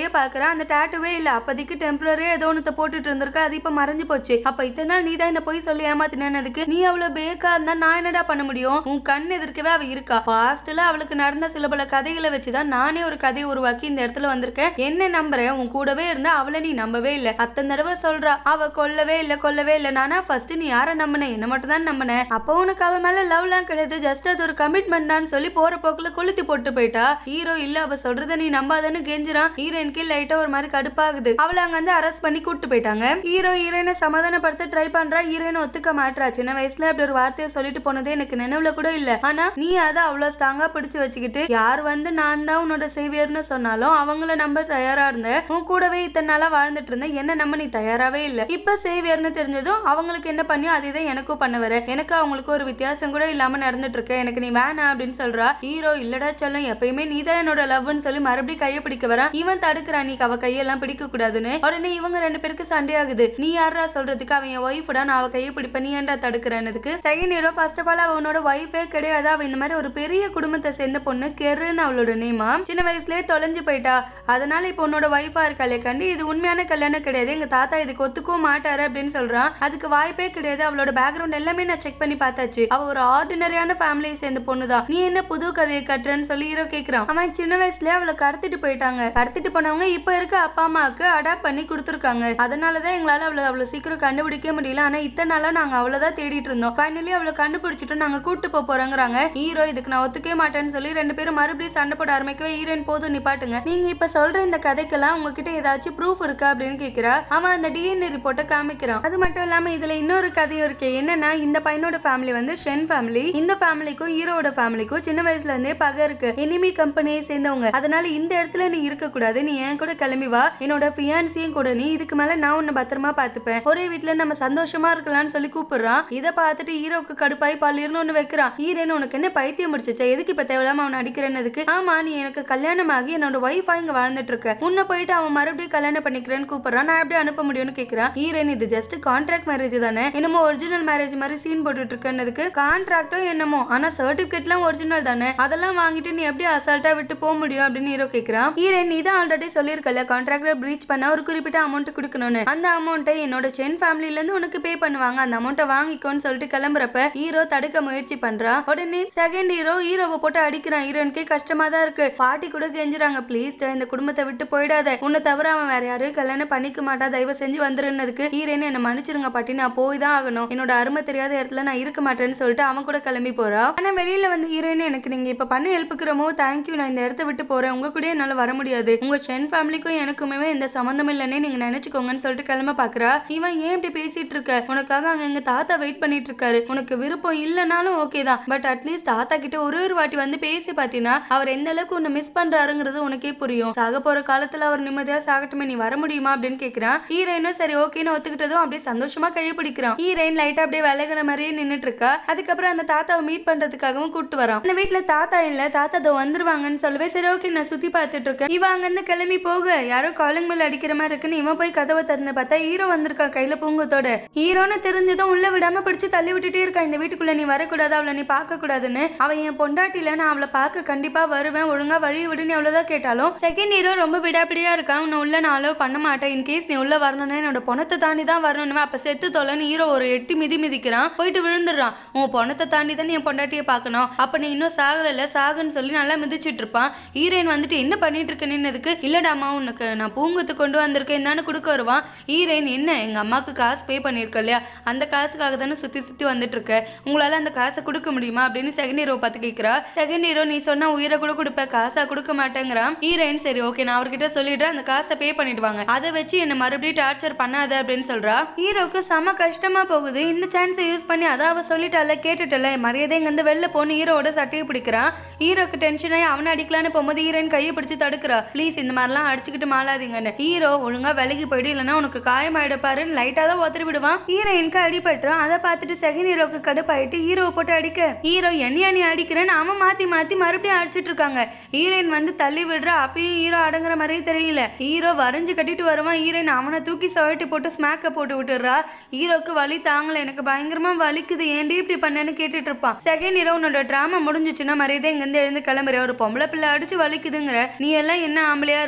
பாக்குற அந்த டாட்டூவே இல்ல, அப்போதைக்கு டெம்பரரியா ஏதோ ஒன்னு போட்டுட்டு இருந்திருக்க, அது இப்ப மறைஞ்சு போச்சு. அப்ப இத்தனை நாள் நீ தான் என்ன போய் சொல்லி ஏமாத்தினதுக்கு நீ அவ்வளவு பேக்கா இருந்தா நான் என்னடா பண்ண முடியும்? உன் கண் எதிர்க்கவே அவ இருக்கா. பாஸ்ட்ல அவளுக்கு நடந்த சில பல கதைகளை வச்சுதான் நானே ஒரு கதையை உருவாக்கி இந்த இடத்துல வந்திருக்கேன். என்ன நம்புறேன்? உன் கூடவே இருந்தா அவளை நீ நம்பவே இல்ல. அத்தனை தடவை சொல்றா அவ கொல்லவே இல்ல கொல்லவே இல்ல. நானா ஃபர்ஸ்ட் நீ யார நம்பின? என்ன மட்டும் தான் நம்பின. அப்போ உனக்கு அவ மேல லவ் எல்லாம் கிடையாது, ஜஸ்ட் அது ஒரு கமிட்மெண்ட் தான் சொல்லி போற போக்குல கொளுத்தி போட்டு போயிட்டா. ஹீரோ இல்ல அவ சொல்றத நீ நம்பாதன்னு கெஞ்சுறான். ஹீரோயினுக்கு லைட்டா ஒரு மாதிரி கடுப்பாகுது. அவளை அங்க வந்து அரெஸ்ட் பண்ணி கூட்டு போயிட்டாங்க. ஹீரோ ஹீரோயினை சமாதானப்படுத்த ட்ரை பண்றா. ஹீரோயின் ஒத்துக்க மாட்டா. சின்ன வயசுல அப்படி ஒரு வார்த்தையை சொல்லிட்டு போனதே எனக்கு நினைவுல கூட இல்ல. ஆனா நீ அதை அவ்வளவு ஸ்ட்ராங்கா பிடிச்சு வச்சுக்கிட்டு யார் வந்து நான் தான் உன்னோட சேவியர்னு சொன்னாலும் அவங்கள நம்ப தயாரா இருந்த. உன் கூடவே இத்தனை நாளா வாழ்ந்துட்டு இருந்த, என்ன நம்ம நீ தயாராவே இல்ல. இப்ப சேவியர்னு தெரிஞ்சதும் அவங்களுக்கு என்ன பண்ணியோ அதேதான் எனக்கும் பண்ண வர. எனக்கு அவங்களுக்கு ஒரு வித்தியாசம் கூட இல்லாம நடந்துட்டு இருக்க. எனக்கு நீ வேணா அப்படின்னு சொல்றா. ஹீரோ இல்லடா செல்லம், எப்பயுமே நீ தான் என்னோட லவ்னு சொல்லி மறுபடியும் கையை பிடிக்க வர. இவன் தடுக்கிறான், நீ அவ கையெல்லாம் பிடிக்க கூடாதுன்னு. உடனே இவங்க ரெண்டு பேருக்கு சண்டையாகுது. நீ யாரா சொல்றதுக்கு? அவன் என் ஒய்ஃப் தான், நான் அவ கையை பிடிப்ப, நீ ஏன்டா தடுக்கிறதுக்கு? Second hero first of all அவனோட ஒய்ஃபே கிடையாது. அவ இந்த மாதிரி ஒரு பெரிய குடும்பத்தை சேர்ந்த பொண்ணு, கெருன்னு அவளோட நேமா. சின்ன வயசுலயே தொலைஞ்சு போயிட்டா. அதனால இப்ப உன்னோட ஒய்ஃபா இருக்காளே கண்டி, இது உண்மையான கல்யாணம் கிடையாது, எங்க தாத்தா இதுக்கு ஒத்துக்கவும் மாட்டாரு அப்படின்னு சொல்றான். அதுக்கு வாய்ப்பே கிடையாது. அவளோட பேக்ரவுண்ட் எல்லாமே நான் செக் பண்ணி பார்த்தாச்சு. அவ ஒரு ஆர்டினரியான ஃபேமிலியை சேர்ந்த பொண்ணுதான். நீ என்ன புது கதையை கட்டுறன்னு சொல்லி ஹீரோ கேக்குறான். அவன் சின்ன வயசுலயே அவளை கடத்திட்டு போயிட்டாங்க. கடத்திட்டு போனவங்க இப்ப இருக்க அப்பா அம்மாவுக்கு அடாப்ட் பண்ணி கொடுத்துருக்காங்க. அதனாலதான் எங்களால அவளை அவ்வளவு சீக்கிரம் கண்டுபிடிக்க முடியல. ஆனா இத்தனை நாளா நாங்க அவ்வளவுதான் தேடிட்டு இருந்தோம். ஃபைனலி அவளை கண்டுபிடிச்சிட்டு நாங்க கூட்டு போக போறாங்கிறாங்க. ஹீரோ இதுக்கு நான் ஒத்துக்கவே மாட்டேன்னு சொல்லி ரெண்டு பேரும் மறுபடியும் சண்டை போட ஆரம்பிக்கவே ஹீரோயின் போதும் நிப்பாட்டுங்க, நீங்க இப்ப சொல்ற இந்த கதைக்கெல்லாம் உங்ககிட்ட ஏதாச்சும் ப்ரூஃப் இருக்கா அப்படின்னு கேக்குறா. அவன் அந்த டிஎன்ஏ ரிப்போர்ட்டை காமிக்கிறான். அது மட்டும் இல்லாம இதுல இன்னொரு கதையும் இருக்கு. என்னன்னா இந்த பையனோட ஃபேமிலி வந்து ஷென் ஃபேமிலி. இந்த ஃபேமிலிக்கும் ஹீரோட ஃபேமிலிக்கும் சின்ன வயசுல இருந்தே பகை இருக்கு. எனிமி கம்பெனியை சேர்ந்தவங்க. அதனால இந்த இடத்துல நீ இருக்க கூடாது, நீ என் கூட கிளம்பி வா, என்னோட ஃபியான்சியும் கூட நீ, இதுக்கு மேல நான் உன்னை பத்திரமா பாத்துப்பேன், ஒரே வீட்டுல நம்ம சந்தோஷமா இருக்கலாம்னு சொல்லி கூப்பிடுறான். இதை பார்த்துட்டு ஹீரோக்கு கடுப்பாய் பள்ளிர்னு ஒண்ணு வைக்கிறான். ஹீரோன்னு உனக்கு என்ன பைத்தியம் முடிச்சிச்சா? எதுக்கு இப்ப தேவையில்லாம அவனை அடிக்கிறேன்னதுக்கு? ஆமா நீ எனக்கு கல்யாணம் ஆகி என்னோட ஒய்ஃபா இங்க வாழ்ந்துட்டு இருக்க, உன்னை போயிட்டு அவன் மறுபடியும் கல்யாணம் பண்ணிக்கிறேன்னு கூப்பிடுறான். நான் எப்படி அனுப்ப முடியும்னு கேக்குறான். ஹீரோயின் இது ஜஸ்ட் கான்ட்ராக்ட் மேரேஜ் தானே, என்னமோ ஒரிஜினல் மேரேஜ் மாதிரி சீன் போட்டுட்டு இருக்கன்னதுக்கு, கான்ட்ராக்டோ என்னமோ ஆனா சர்டிபிகேட் எல்லாம் ஒரிஜினல் தானே, அதெல்லாம் வாங்கிட்டு நீ எப்படி அசால்ட்டா விட்டு போக முடியும் அப்படின்னு ஹீரோ கேக்குறான். ஹீரோயின் நீ தான் ஆல்ரெடி சொல்லிருக்கல கான்ட்ராக்டர் பிரீச் பண்ண ஒரு குறிப்பிட்ட அமௌண்ட் கொடுக்கணும்னு. அந்த அமௌண்ட்டை என்னோட சென் ஃபேமிலில இருந்து உனக்கு பே பண்ணுவாங்க, அந்த அமௌண்ட்டை வாங்கிக்கோன்னு சொல்லிட்டு கிளம்புறப்ப ஹீரோ தடுக்க முயற்சி பண்றா. உடனே செகண்ட் ஹீரோ ஹீரோவை போட்டு அடிக்கிறான். ஹீரோனுக்கே கஷ்டமா தான் இருக்கு. பாட்டி கூட கெஞ்சுறாங்க, ப்ளீஸ் இந்த குடும்பத்தை விட்டு போயிடாத, உன்னை தவிர அவன் வேற யாரையும் கல்யாணம் பண்ணிக்க மாட்டா, தயவு செஞ்சு வந்துருன்னதுக்கு ஹீரோயின் என்ன மன்னிச்சிருங்க பாட்டி, நான் போய் தான் ஆகணும், என்னோட அருமை தெரியாத இடத்துல நான் இருக்க மாட்டேன்னு சொல்லிட்டு அவன் கூட கிளம்பி போறா. ஆனா வெளியில வந்து ஹீரோயின் எனக்கு நீங்க இப்ப பண்ண ஹெல்ப்புக்கு ரொம்ப தேங்க்யூ, நான் இந்த இடத்த விட்டு போறேன், உங்க கூட என்னால வர முடியாது, உங்க சென் ஃபேமிலிக்கும் எனக்குமே எந்த சம்பந்தம் இல்லைன்னே நீங்க நினைச்சுக்கோங்கன்னு சொல்லிட்டு கிளம்ப பாக்குறா. இவன் ஏன் இப்படி பேசிட்டு இருக்க, உனக்காக அங்க எங்க தாத்தா வெயிட் பண்ணிட்டு இருக்காரு, உனக்கு விருப்பம் இல்லைனாலும் ஓகே தான், பட் அட்லீஸ்ட் தாத்தா கிட்ட ஒரு ஒரு வாட்டி வந்து பேசி பாத்தீங்கன்னா அவர் எந்த அளவுக்கு உன்னை மிஸ் பண்றாருங்கிறது உனக்கே புரியும், சாக போற காலத்துல அவர் நிம்மதியா சாகட்டுமே, நீ வர முடியுமா அப்படின்னு கேக்குறான். ஹீரோயினும் சரி ஓகேன்னு ஒத்துக்கிட்டதும் அப்படியே சந்தோஷமா கையை பிடிக்கிறான். ஹீரோயின் லைட்டா அப்படியே விலகிற மாதிரியே நின்னுட்டு இருக்கா. அதுக்கப்புறம் அந்த தாத்தாவை மீட் பண்றதுக்காகவும் கூட்டு வரான். அந்த வீட்டுல தாத்தா இல்ல, தாத்தா தோ வந்துருவாங்கன்னு சொல்லவே சரி ஓகே நான் சுத்தி பார்த்துட்டு இருக்கேன். இவன் அங்க இருந்து கிளம்பி போக யாரோ காலிங் மேல அடிக்கிற மாதிரி இருக்குன்னு இவன் போய் கதவை திறந்து பார்த்தா ஹீரோ வந்திருக்கான் கையில பூங்கத்தோட. ஹீரோன்னு தெரிஞ்சதும் உள்ள விடாம பிடிச்சு தள்ளி விட்டுட்டே இருக்கா, இந்த வீட்டுக்குள்ள நீ வரக்கூடாது, அவளை நீ பார்க்க கூடாதுன்னு. அவன் என் பொண்டாட்டில நான் அவளை பார்க்க கண்டிப்பா வருவேன், ஒழுங்கா வழி விடுன்னு எவ்வளவுதான் கேட்டாலும் செகண்ட் ஹீரோ ரொம்ப விடாப்பிடியா இருக்கான். உன்னை உள்ள நான் அலோவ் பண்ண மாட்டேன், இன்கேஸ் நீ உள்ள வரணும்னா என்னோட பணத்தை தாண்டி தான் வரணுமே, அப்ப செத்து தொலைன்னு ஹீரோ ஒரு எட்டி மிதி மிதிக்கிறான். போயிட்டு விழுந்துடுறான். உன் பணத்தை தாண்டி தான் என் பொண்டாட்டியை பார்க்கணும், அப்ப நீ இன்னும் சாகல சாகுன்னு சொல்லி நல்லா மிதிச்சிட்டு இருப்பான். ஹீரோயின் வந்துட்டு என்ன பண்ணிட்டு இருக்க நின்னதுக்கு, இல்லடாமா உனக்கு நான் பூங்கத்து கொண்டு வந்திருக்கேன் என்னன்னு கொடுக்க வருவான். ஹீரோயின் என்ன எங்க அம்மாக்கு காசு பே பண்ணிருக்க இல்லையா, அந்த காசுக்காக தானே சுத்தி சுத்தி வந்துட்டு இருக்க, உங்களால அந்த காசை கொடுக்க முடியுமா அப்படின்னு செகண்ட் ஹீரோ பார்த்து கேட்கிறா. செகண்ட் ஹீரோ நீ சொன்னா உயிரை கூட கொடுப்ப, காசா கொடுக்க மாட்டேங்கிறான். ஹீரோயின் சரி ஓகே நான் அவர்கிட்ட சொல்லிடுறேன், அந்த காசை பே பண்ணிடுவாங்க, அதை வச்சு என்ன மறுபடியும் டார்ச்சர் பண்ணாத அப்படின்னு சொல்றா. ஹீரோக்கு செம கஷ்டமா போகுது. இந்த சான்ஸை யூஸ் பண்ணி அதை அவ சொல்லிட்டால கேட்டுட்டல மரியாதை இங்க இருந்து வெளில போன்னு ஹீரோட சட்டையை பிடிக்கிறான். ஹீரோக்கு டென்ஷன் ஆகி அவனை அடிக்கலான்னு போகும்போது ஹீரோயின் கையை பிடிச்சு தடுக்கிறா. ப்ளீஸ் இந்த மாதிரிலாம் அடிச்சுக்கிட்டு மாளாதீங்கன்னு. ஹீரோ ஒழுங்கா விலகி போயிடு இல்லைன்னா உனக்கு காயமாயிடப்பாருன்னு லைட்டா தான் ஒத்தரி விடுவான். ஹீரோயினுக்கு அடிபட்டுறான். அதை பார்த்துட்டு செகண்ட் ஹீரோக்கு கடுப்பாயிட்டு ஹீரோவை போட்டு அடிக்க ஹீரோ என்னையா நீ அடிக்கிறேன்னு அவன் மாத்தி மாத்தி மறுபடியும் அடிச்சிட்டு இருக்காங்க. ஹீரோயின் வந்து தள்ளி விடுறா. அப்பயும் ஹீரோ அடங்குற மாதிரியே தெரியல. ஹீரோ வரைஞ்சு கட்டிட்டு வருவான். ஹீரோயின் அவனை தூக்கி சுழட்டி போட்டு ஸ்மாக்க போட்டு விட்டுறா. ஹீரோக்கு வலி தாங்கல, எனக்கு பயங்கரமா வலிக்குது, ஏன்டி இப்படி பண்ணேன்னு கேட்டுட்டு இருப்பான். செகண்ட் ஹீரோ உன்னோட டிராமா முடிஞ்சிச்சுன்னா மரியாதை இங்க இருந்து எழுந்து கிளம்புற, ஒரு பொம்பளை பிள்ளை அடிச்சு வலிக்குதுங்கிற, நீ எல்லாம் என்ன ஆம்பளையா இருப்பியோ அப்படின்னு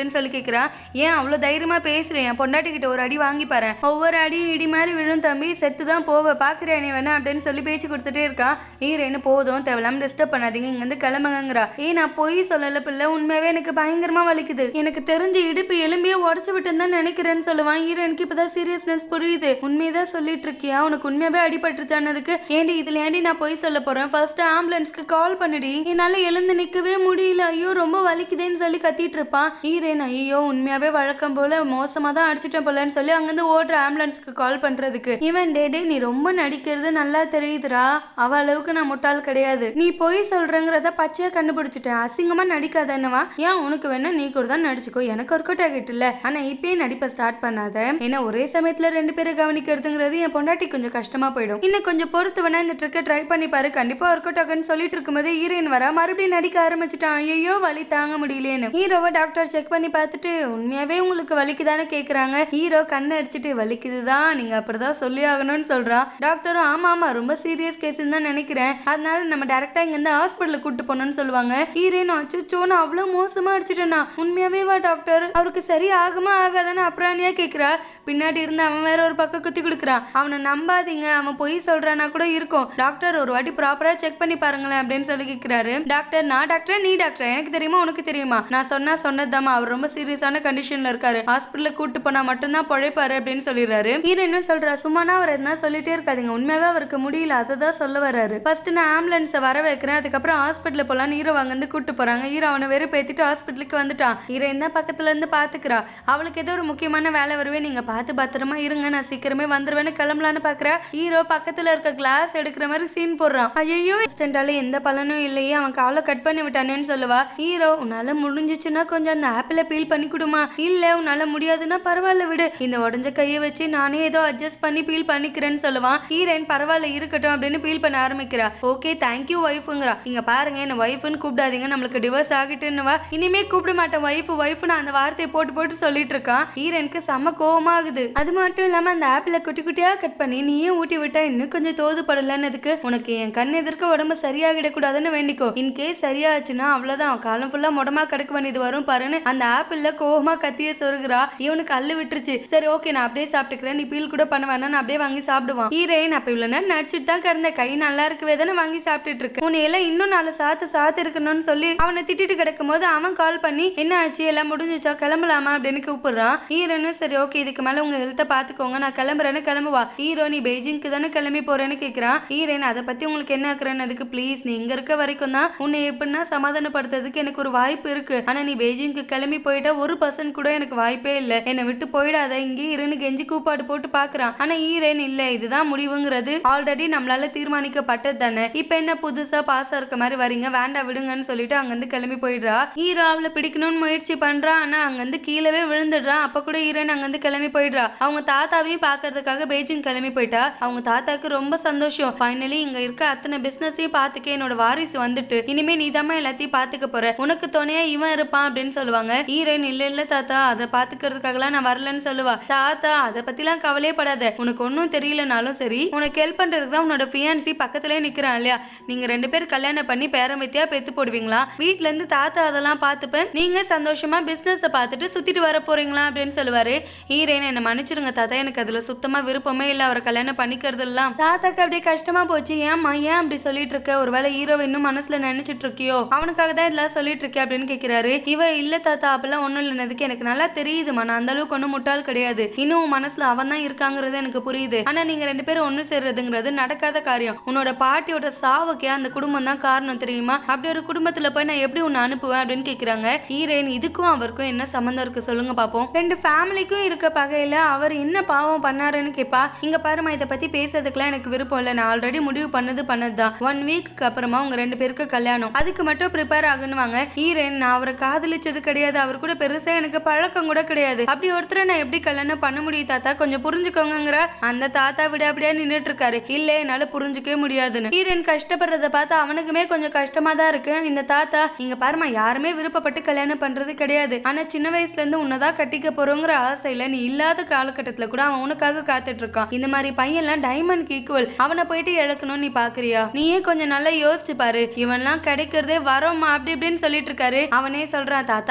அப்படின்னு சொல்லி கேட்கிறா. ஏன் அவ்வளவு தைரியமா பேசுறேன்? என் பொண்டாட்டி கிட்ட ஒரு அடி வாங்கி பாரு, ஒவ்வொரு அடி இடி மாதிரி விழும் தம்பி, செத்துதான் போவ, பாக்குறியா நீ வேணா அப்படின்னு சொல்லி பேச்சு கொடுத்துட்டே இருக்கா. ஹீரோயின் போதும், தேவையில்லாம டிஸ்டர்ப் பண்ணாதீங்க, இங்க இருந்து கிளம்புங்கிறா. ஏ நான் போய் சொல்லல பிள்ளை, உண்மையாவே எனக்கு பயங்கரமா வலிக்குது, எனக்கு தெரிஞ்சு இடுப்பு எலும்பியே உடச்சு விட்டுன்னு தான் நினைக்கிறேன்னு சொல்லுவான். ஹீரோயினுக்கு இப்பதான் சீரியஸ்னஸ் புரியுது. உண்மையதான் சொல்லிட்டு இருக்கியா? உனக்கு உண்மையாவே அடிபட்டுருச்சானதுக்கு ஏண்டி இதுல ஏண்டி நான் போய் சொல்ல போறேன், ஃபர்ஸ்ட் ஆம்புலன்ஸ்க்கு கால் பண்ணிடி, என்னால எழுந்து நிக்கவே முடியல, ஐயோ ரொம்ப வலிக்குதேன்னு சொல்லி கத்திட்டு இருப்பான். ஹீரோயின் ஐயோ உண்மையாவே வழக்கம் போல மோசமா தான் அடிச்சுட்டேன் போலன்னு சொல்லி அங்கிருந்து ஓடுற ஆம்புலன்ஸ்க்கு கால் பண்றதுக்கு. இவன் டே டே நீ ரொம்ப நடிக்கிறது நல்லா தெரியுதுரா, அவ அளவுக்கு நான் முட்டாள் கிடையாது, நீ போய் சொல்றங்கிறத பச்சையா கண்டுபிடிச்சிட்டேன், அசிங்கமா நடிக்காத என்னவா, ஏன் உனக்கு வேணா நீ கூட தான் நடிச்சுக்கோ, எனக்கு ஒர்க் அவுட் ஆகிட்டு இல்ல, ஆனா இப்பயே நடிப்ப ஸ்டார்ட் பண்ணாத, ஏன்னா ஒரே சமயத்துல ரெண்டு பேரும் கவனிக்கிறதுங்கிறது என் பொண்டாட்டி கொஞ்சம் கஷ்டமா போயிடும், இன்னும் கொஞ்சம் பொறுத்து வேணா இந்த ட்ரிக்கை ட்ரை பண்ணி பாரு, கண்டிப்பா ஒர்க் அவுட் ஆகுன்னு சொல்லிட்டு இருக்கும்போது ஹீரோயின் வரா, மறுபடியும் நடிக்க ஆரம்பிச்சுட்டான். ஐயோ வலி தாங்க முடியலேன்னு ஹீரோவை டாக்டர் செக் பண்ணி பார்த்துட்டு உண்மையாவே உங்களுக்கு வலிக்குதானு கேக்குறாங்க. ஹீரோ கண்ணை அடிச்சுட்டு வலிக்குதுதான், நீங்க அப்படிதான் சொல்லி ஆகணும்னு சொல்றான். டாக்டரும் ஆமா ஆமா ரொம்ப சீரியஸ் கேஸ்ன்னு தான் நினைக்கிறேன், அதனால நம்ம டைரக்டா இங்க இருந்து ஹாஸ்பிட்டலுக்கு கூட்டு போனோம்னு சொல்லுவாங்க. ஹீரோயின் அச்சோ நான் அவ்வளவு மோசமா அடிச்சுட்டேனா, உண்மையாவே வா டாக்டர், அவருக்கு சரி ஆகுமா ஆகாதானு அப்புறானியா கேக்குறா. பின்னாடி இருந்து அவன் வேற ஒரு பக்கம் குத்தி கொடுக்குறான். அவனை நம்பாதீங்க, அவன் பொய் சொல்றானா கூட இருக்கும், டாக்டர் ஒரு வாட்டி ப்ராப்பரா செக் பண்ணி பாருங்களேன் அப்படின்னு சொல்லி கேட்கிறாரு. டாக்டர் நான் டாக்டர் நீ டாக்டர், எனக்கு தெரியுமா உனக்கு தெரியுமா, நான் சொன்னா சொன்னதாமா, அவர் ரொம்ப சீரியஸான கண்டிஷன்ல இருக்காரு, ஹாஸ்பிட்டலுக்கு கூட்டு போனா மட்டும்தான் பழைப்பாரு அப்படின்னு சொல்லிடுறாரு. ஹீரோ என்ன சொல்றா, சும்மானா அவர் என்ன சொல்லிட்டே இருக்காதீங்க, உண்மையாவே அவருக்கு முடியல, அததான் சொல்ல வர்றாரு, ஃபர்ஸ்ட் நான் ஆம்புலன்ஸை வர வைக்கிறேன், அதுக்கப்புறம் ஹாஸ்பிட்டல் போலான்னு ஹீரோ வந்து கூட்டு போறாங்க. ஹீரோ அவனை வெறும் பேத்திட்டு ஹாஸ்பிட்டலுக்கு வந்துட்டான். ஹீரோயின் தான் பக்கத்துல இருந்து பாத்துக்கிறா, அவளுக்கு ஏதோ ஒரு முக்கியமான வேலை வருவே, நீங்க பார்த்து பத்திரமா இருங்க, நான் சீக்கிரமே வந்துருவேன்னு கிளம்பலான்னு பாக்குறா. ஹீரோ பக்கத்துல இருக்க கிளாஸ் எடுக்கிற மாதிரி சீன் போடுறான். ஐயோ அசிஸ்டன்டால எந்த பலனும் இல்லையே, அவன் காலை கட் பண்ணி விட்டானேன்னு சொல்லுவா. ஹீரோ உன்னால முடிஞ்சிச்சுன்னா கொஞ்சம் அந்த ஆப்பிள பீல் பண்ணி கொடுமா, இல்ல உன்னால முடியாதுன்னா பரவாயில்ல விடு, இந்த உடஞ்ச கையை வச்சு நானே ஏதோ அட்ஜஸ்ட் பண்ணி பீல் பண்ணிக்கிறேன்னு சொல்லுவான். ஹீரோயின் பரவாயில்ல இருக்கட்டும் அப்படின்னு பீல் பண்ண ஆரம்பிக்கிறா. ஓகே தேங்க்யூ ஒய்ஃபுங்கிறா. இங்க பாருங்க என்ன ஒய்ஃப்னு கூப்பிடாதீங்க, நம்மளுக்கு டிவோர்ஸ் ஆகிட்டுன்னுவா. இனிமே கூப்பிட மாட்டேன் ஒய்ஃப் ஒய்ஃப்னு அந்த வார்த்தையை போட்டு போட்டு சொல்லிட்டு இருக்கான். ஹீரோயினுக்கு செம்ம கோவமாகுது. அது மட்டும் இல்லாம அந்த ஆப்பிள குட்டி குட்டியா கட் பண்ணி நீயே ஊட்டி விட்டா இன்னும் கொஞ்சம் தோது படலன்னதுக்கு, உனக்கு என் கண் எதிர்க்க உடம்பு சரியாகிடக்கூடாதுன்னு வேண்டிக்கோ, இன்கேஸ் சரியாச்சுன்னா அவ்வளவுதான், காலம் ஃபுல்லா முடமா கடுக்க வேண்டியது வரும் பாருன்னு அந்த ஆப்பிள்ல கோவமா கத்திய சொருகிறா. இவனுக்கு அள்ளு விட்டுருச்சு. சரி ஓகே நான் அப்படியே சாப்பிட்டுக்கிறேன், நீ பீல் கூட பண்ண வேணா, நான் அப்படியே வாங்கி சாப்பிடுவான். ஹீரோயின் அப்ப இவ்வளவு நேரம் நடிச்சுட்டு தான் கிடந்த, கை நல்லா இருக்கவே தானே வாங்கி சாப்பிட்டுட்டு இருக்கு, உன்னை எல்லாம் இன்னும் நாலு சாத்து சாத்து இருக்கணும்னு சொல்லி அவனை திட்டிட்டு கிடக்கும் போது அவன் கால் பண்ணி என்ன ஆச்சு எல்லாம் முடிஞ்சிச்சா கிளம்பலாமா அப்படின்னு கூப்பிடுறான். ஹீரோனும் சரி ஓகே இதுக்கு மேல உங்க ஹெல்த்தை பாத்துக்கோங்க, நான் கிளம்புறேன்னு கிளம்புவா. ஹீரோ நீ பெய்ஜிங்க்கு தானே கிளம்பி போறேன்னு கேட்கிறான். ஹீரோயின் அதை பத்தி உங்களுக்கு என்ன ஆக்குறேன்னு, அதுக்கு ப்ளீஸ் நீ இங்க இருக்க வரைக்கும் தான் உன்னை எப்படின்னா சமாதானப்படுத்துறதுக்கு எனக்கு ஒரு வாய்ப்பு இருக்கு, ஆனா நீ பெய்ஜிங்க்கு கிளம்பி போயிட்டா ஒரு பர்சன்ட் கூட எனக்கு வாய்ப்பே இல்ல, என்னை விட்டு போயிடாத, இங்கே இருன்னு கெஞ்சி கூப்பாடு போட்டு பாக்குறான். ஆனா ஹீரோயின் இல்ல இதுதான் முடிவுங்கிறது ஆல்ரெடி நம்மளால தீர்மானிக்கப்பட்டது தானே, இப்ப என்ன புதுசா பாசா இருக்க மாதிரி வரீங்க, வேண்டாம் விடுங்கன்னு சொல்லிட்டு அங்கிருந்து கிளம்பி போயிடுறா. ஹீரோ அவளை பிடிக்கணும்னு முயற்சி பண்றான், ஆனா அங்கிருந்து கீழவே விழுந்துடுறான். அப்ப கூட ஹீரோயின் அங்கிருந்து கிளம்பி போயிடுறா. அவங்க தாத்தாவையும் பாக்குறதுக்காக பெய்ஜிங் கிளம்பி போயிட்டா. அவங்க தாத்தாக்கு ரொம்ப சந்தோஷம், ஃபைனலி இங்க இருக்க அத்தனை பிசினஸையும் பாத்துக்க என்னோட வாரிசு வந்துட்டு, இனிமே நீ தான் எல்லாத்தையும் பாத்துக்க போற, உனக்கு துணையா இவன் இருப்பான் அப்படின்னு சொல்லுவாங்க. ஹீரோயின் இல்ல இல்ல தாத்தா அதை பாத்துக்கிறதுக்காகலாம் நான் வரலன்னு சொல்லுவா. தாத்தா அதை பத்திலாம் கவலையே படாத, உனக்கு ஒன்னும் தெரியலனாலும் சரி உனக்கு ஹெல்ப் பண்றதுக்கு தான் உன்னோட ஃபியான்சி பக்கத்திலே நிக்கிறான் இல்லையா, நீங்க ரெண்டு பேரும் கல்யாணம் பண்ணி பேரம்பத்தியா பெத்து போடுவீங்களா, வீட்டுல இருந்து தாத்தா அதெல்லாம் பாத்துப்பேன், நீங்க சந்தோஷமா பிசினஸ் பார்த்துட்டு சுத்திட்டு வர போறீங்களா அப்படின்னு சொல்லுவாரு. ஹீரோயின் என்ன மன்னிச்சிருங்க தாத்தா, எனக்கு அதுல சுத்தமா விருப்பமே இல்ல, அவரை கல்யாணம் பண்ணிக்கிறது எல்லாம். தாத்தாக்கு அப்படியே கஷ்டமா போச்சு. ஏமா ஏன் அப்படி சொல்லிட்டு இருக்க, ஒருவேளை ஹீரோ இன்னும் மனசுல நினைச்சிட்டு இருக்கியோ, அவனுக்காக தான் இதெல்லாம் சொல்லிட்டு இருக்கே அப்படின்னு கேட்கிறாரு. இவ இல்ல தாத்தா அப்பெல்லாம் ஒண்ணும் இல்லைன்னதுக்கு எனக்கு நல்லா தெரியுதுமா, நான் அந்த அளவுக்கு ஒன்னும் முட்டாள் கிடையாது, இன்னும் மனசுல அவன் தான் இருக்காங்கிறது எனக்கு புரியுது, ஆனா நீங்க ரெண்டு பேரும் ஒண்ணு சேர்றதுங்கிறது நடக்காத காரியம், உன்னோட பாட்டியோட சாவுக்கே அந்த குடும்பம் தான் காரணம் தெரியுமா, அப்படி ஒரு குடும்பத்துல போய் நான் எப்படி உன்னை அனுப்புவேன் அப்படின்னு கேக்குறாங்க. ஹீரோயின் இதுக்கும் அவருக்கும் என்ன சம்பந்தம் இருக்கு சொல்லுங்க பாப்போம், ரெண்டு ஃபேமிலிக்கும் இருக்க பகையில அவர் என்ன பாவம் பண்ணாருன்னு கேப்பா. இங்க பாருமா இதை பத்தி பேசுறதுக்குலாம் எனக்கு விருப்பம் இல்ல, நான் ஆல்ரெடி முடிவு பண்ணது பண்ணதுதான், ஒன் வீக்கு அப்புறமா உங்க ரெண்டு பேருக்கு கல்யாணம், அதுக்கு மட்டும் ப்ரிப்பேர் ஆகணுவாங்க. ஹீரோயின் நான் அவரை காதலிச்சது கிடையாது, அவர் கூட பெருசா எனக்கு பழக்கம் கூட கிடையாது, அப்படி ஒருத்தரை நான் எப்படி கல்யாணம் பண்ண முடியும் தாத்தா கொஞ்சம் புரிஞ்சுக்கோங்கிற அந்த தாத்தா விட அப்படியே நின்றுட்டு இருக்காரு. இல்ல என்னால புரிஞ்சுக்கவே முடியாதுன்னு. ஹீரோயின் கஷ்டப்படுறத பார்த்து அவனுக்குமே கொஞ்சம் கஷ்டமா தான் இருக்கு. இந்த தாத்தா இங்க பாருமா யாருமே விருப்பப்பட்டு கல்யாணம் பண்றது கிடையாது, ஆனா சின்ன வயசுல இருந்து உன்னதான் கட்டிக்க போறோங்கிற ஆசையில நீ இல்லாத காலகட்டத்துல கூட அவன் உனக்காக காத்துட்டு இருக்கான், இந்த மாதிரி பையன்லாம் டைமண்ட் ஈக்குவல், அவனை போயிட்டு இழக்கணும்னு நீ பாக்குறியா, நீயே கொஞ்சம் நல்லா யோசிச்சு பாரு, இவன்லாம் கிடைக்கிறதே வரோமா அப்படி இப்படின்னு சொல்லிட்டு இருக்காரு. அவனே சொல்றான் தாத்தா அவளுக்கு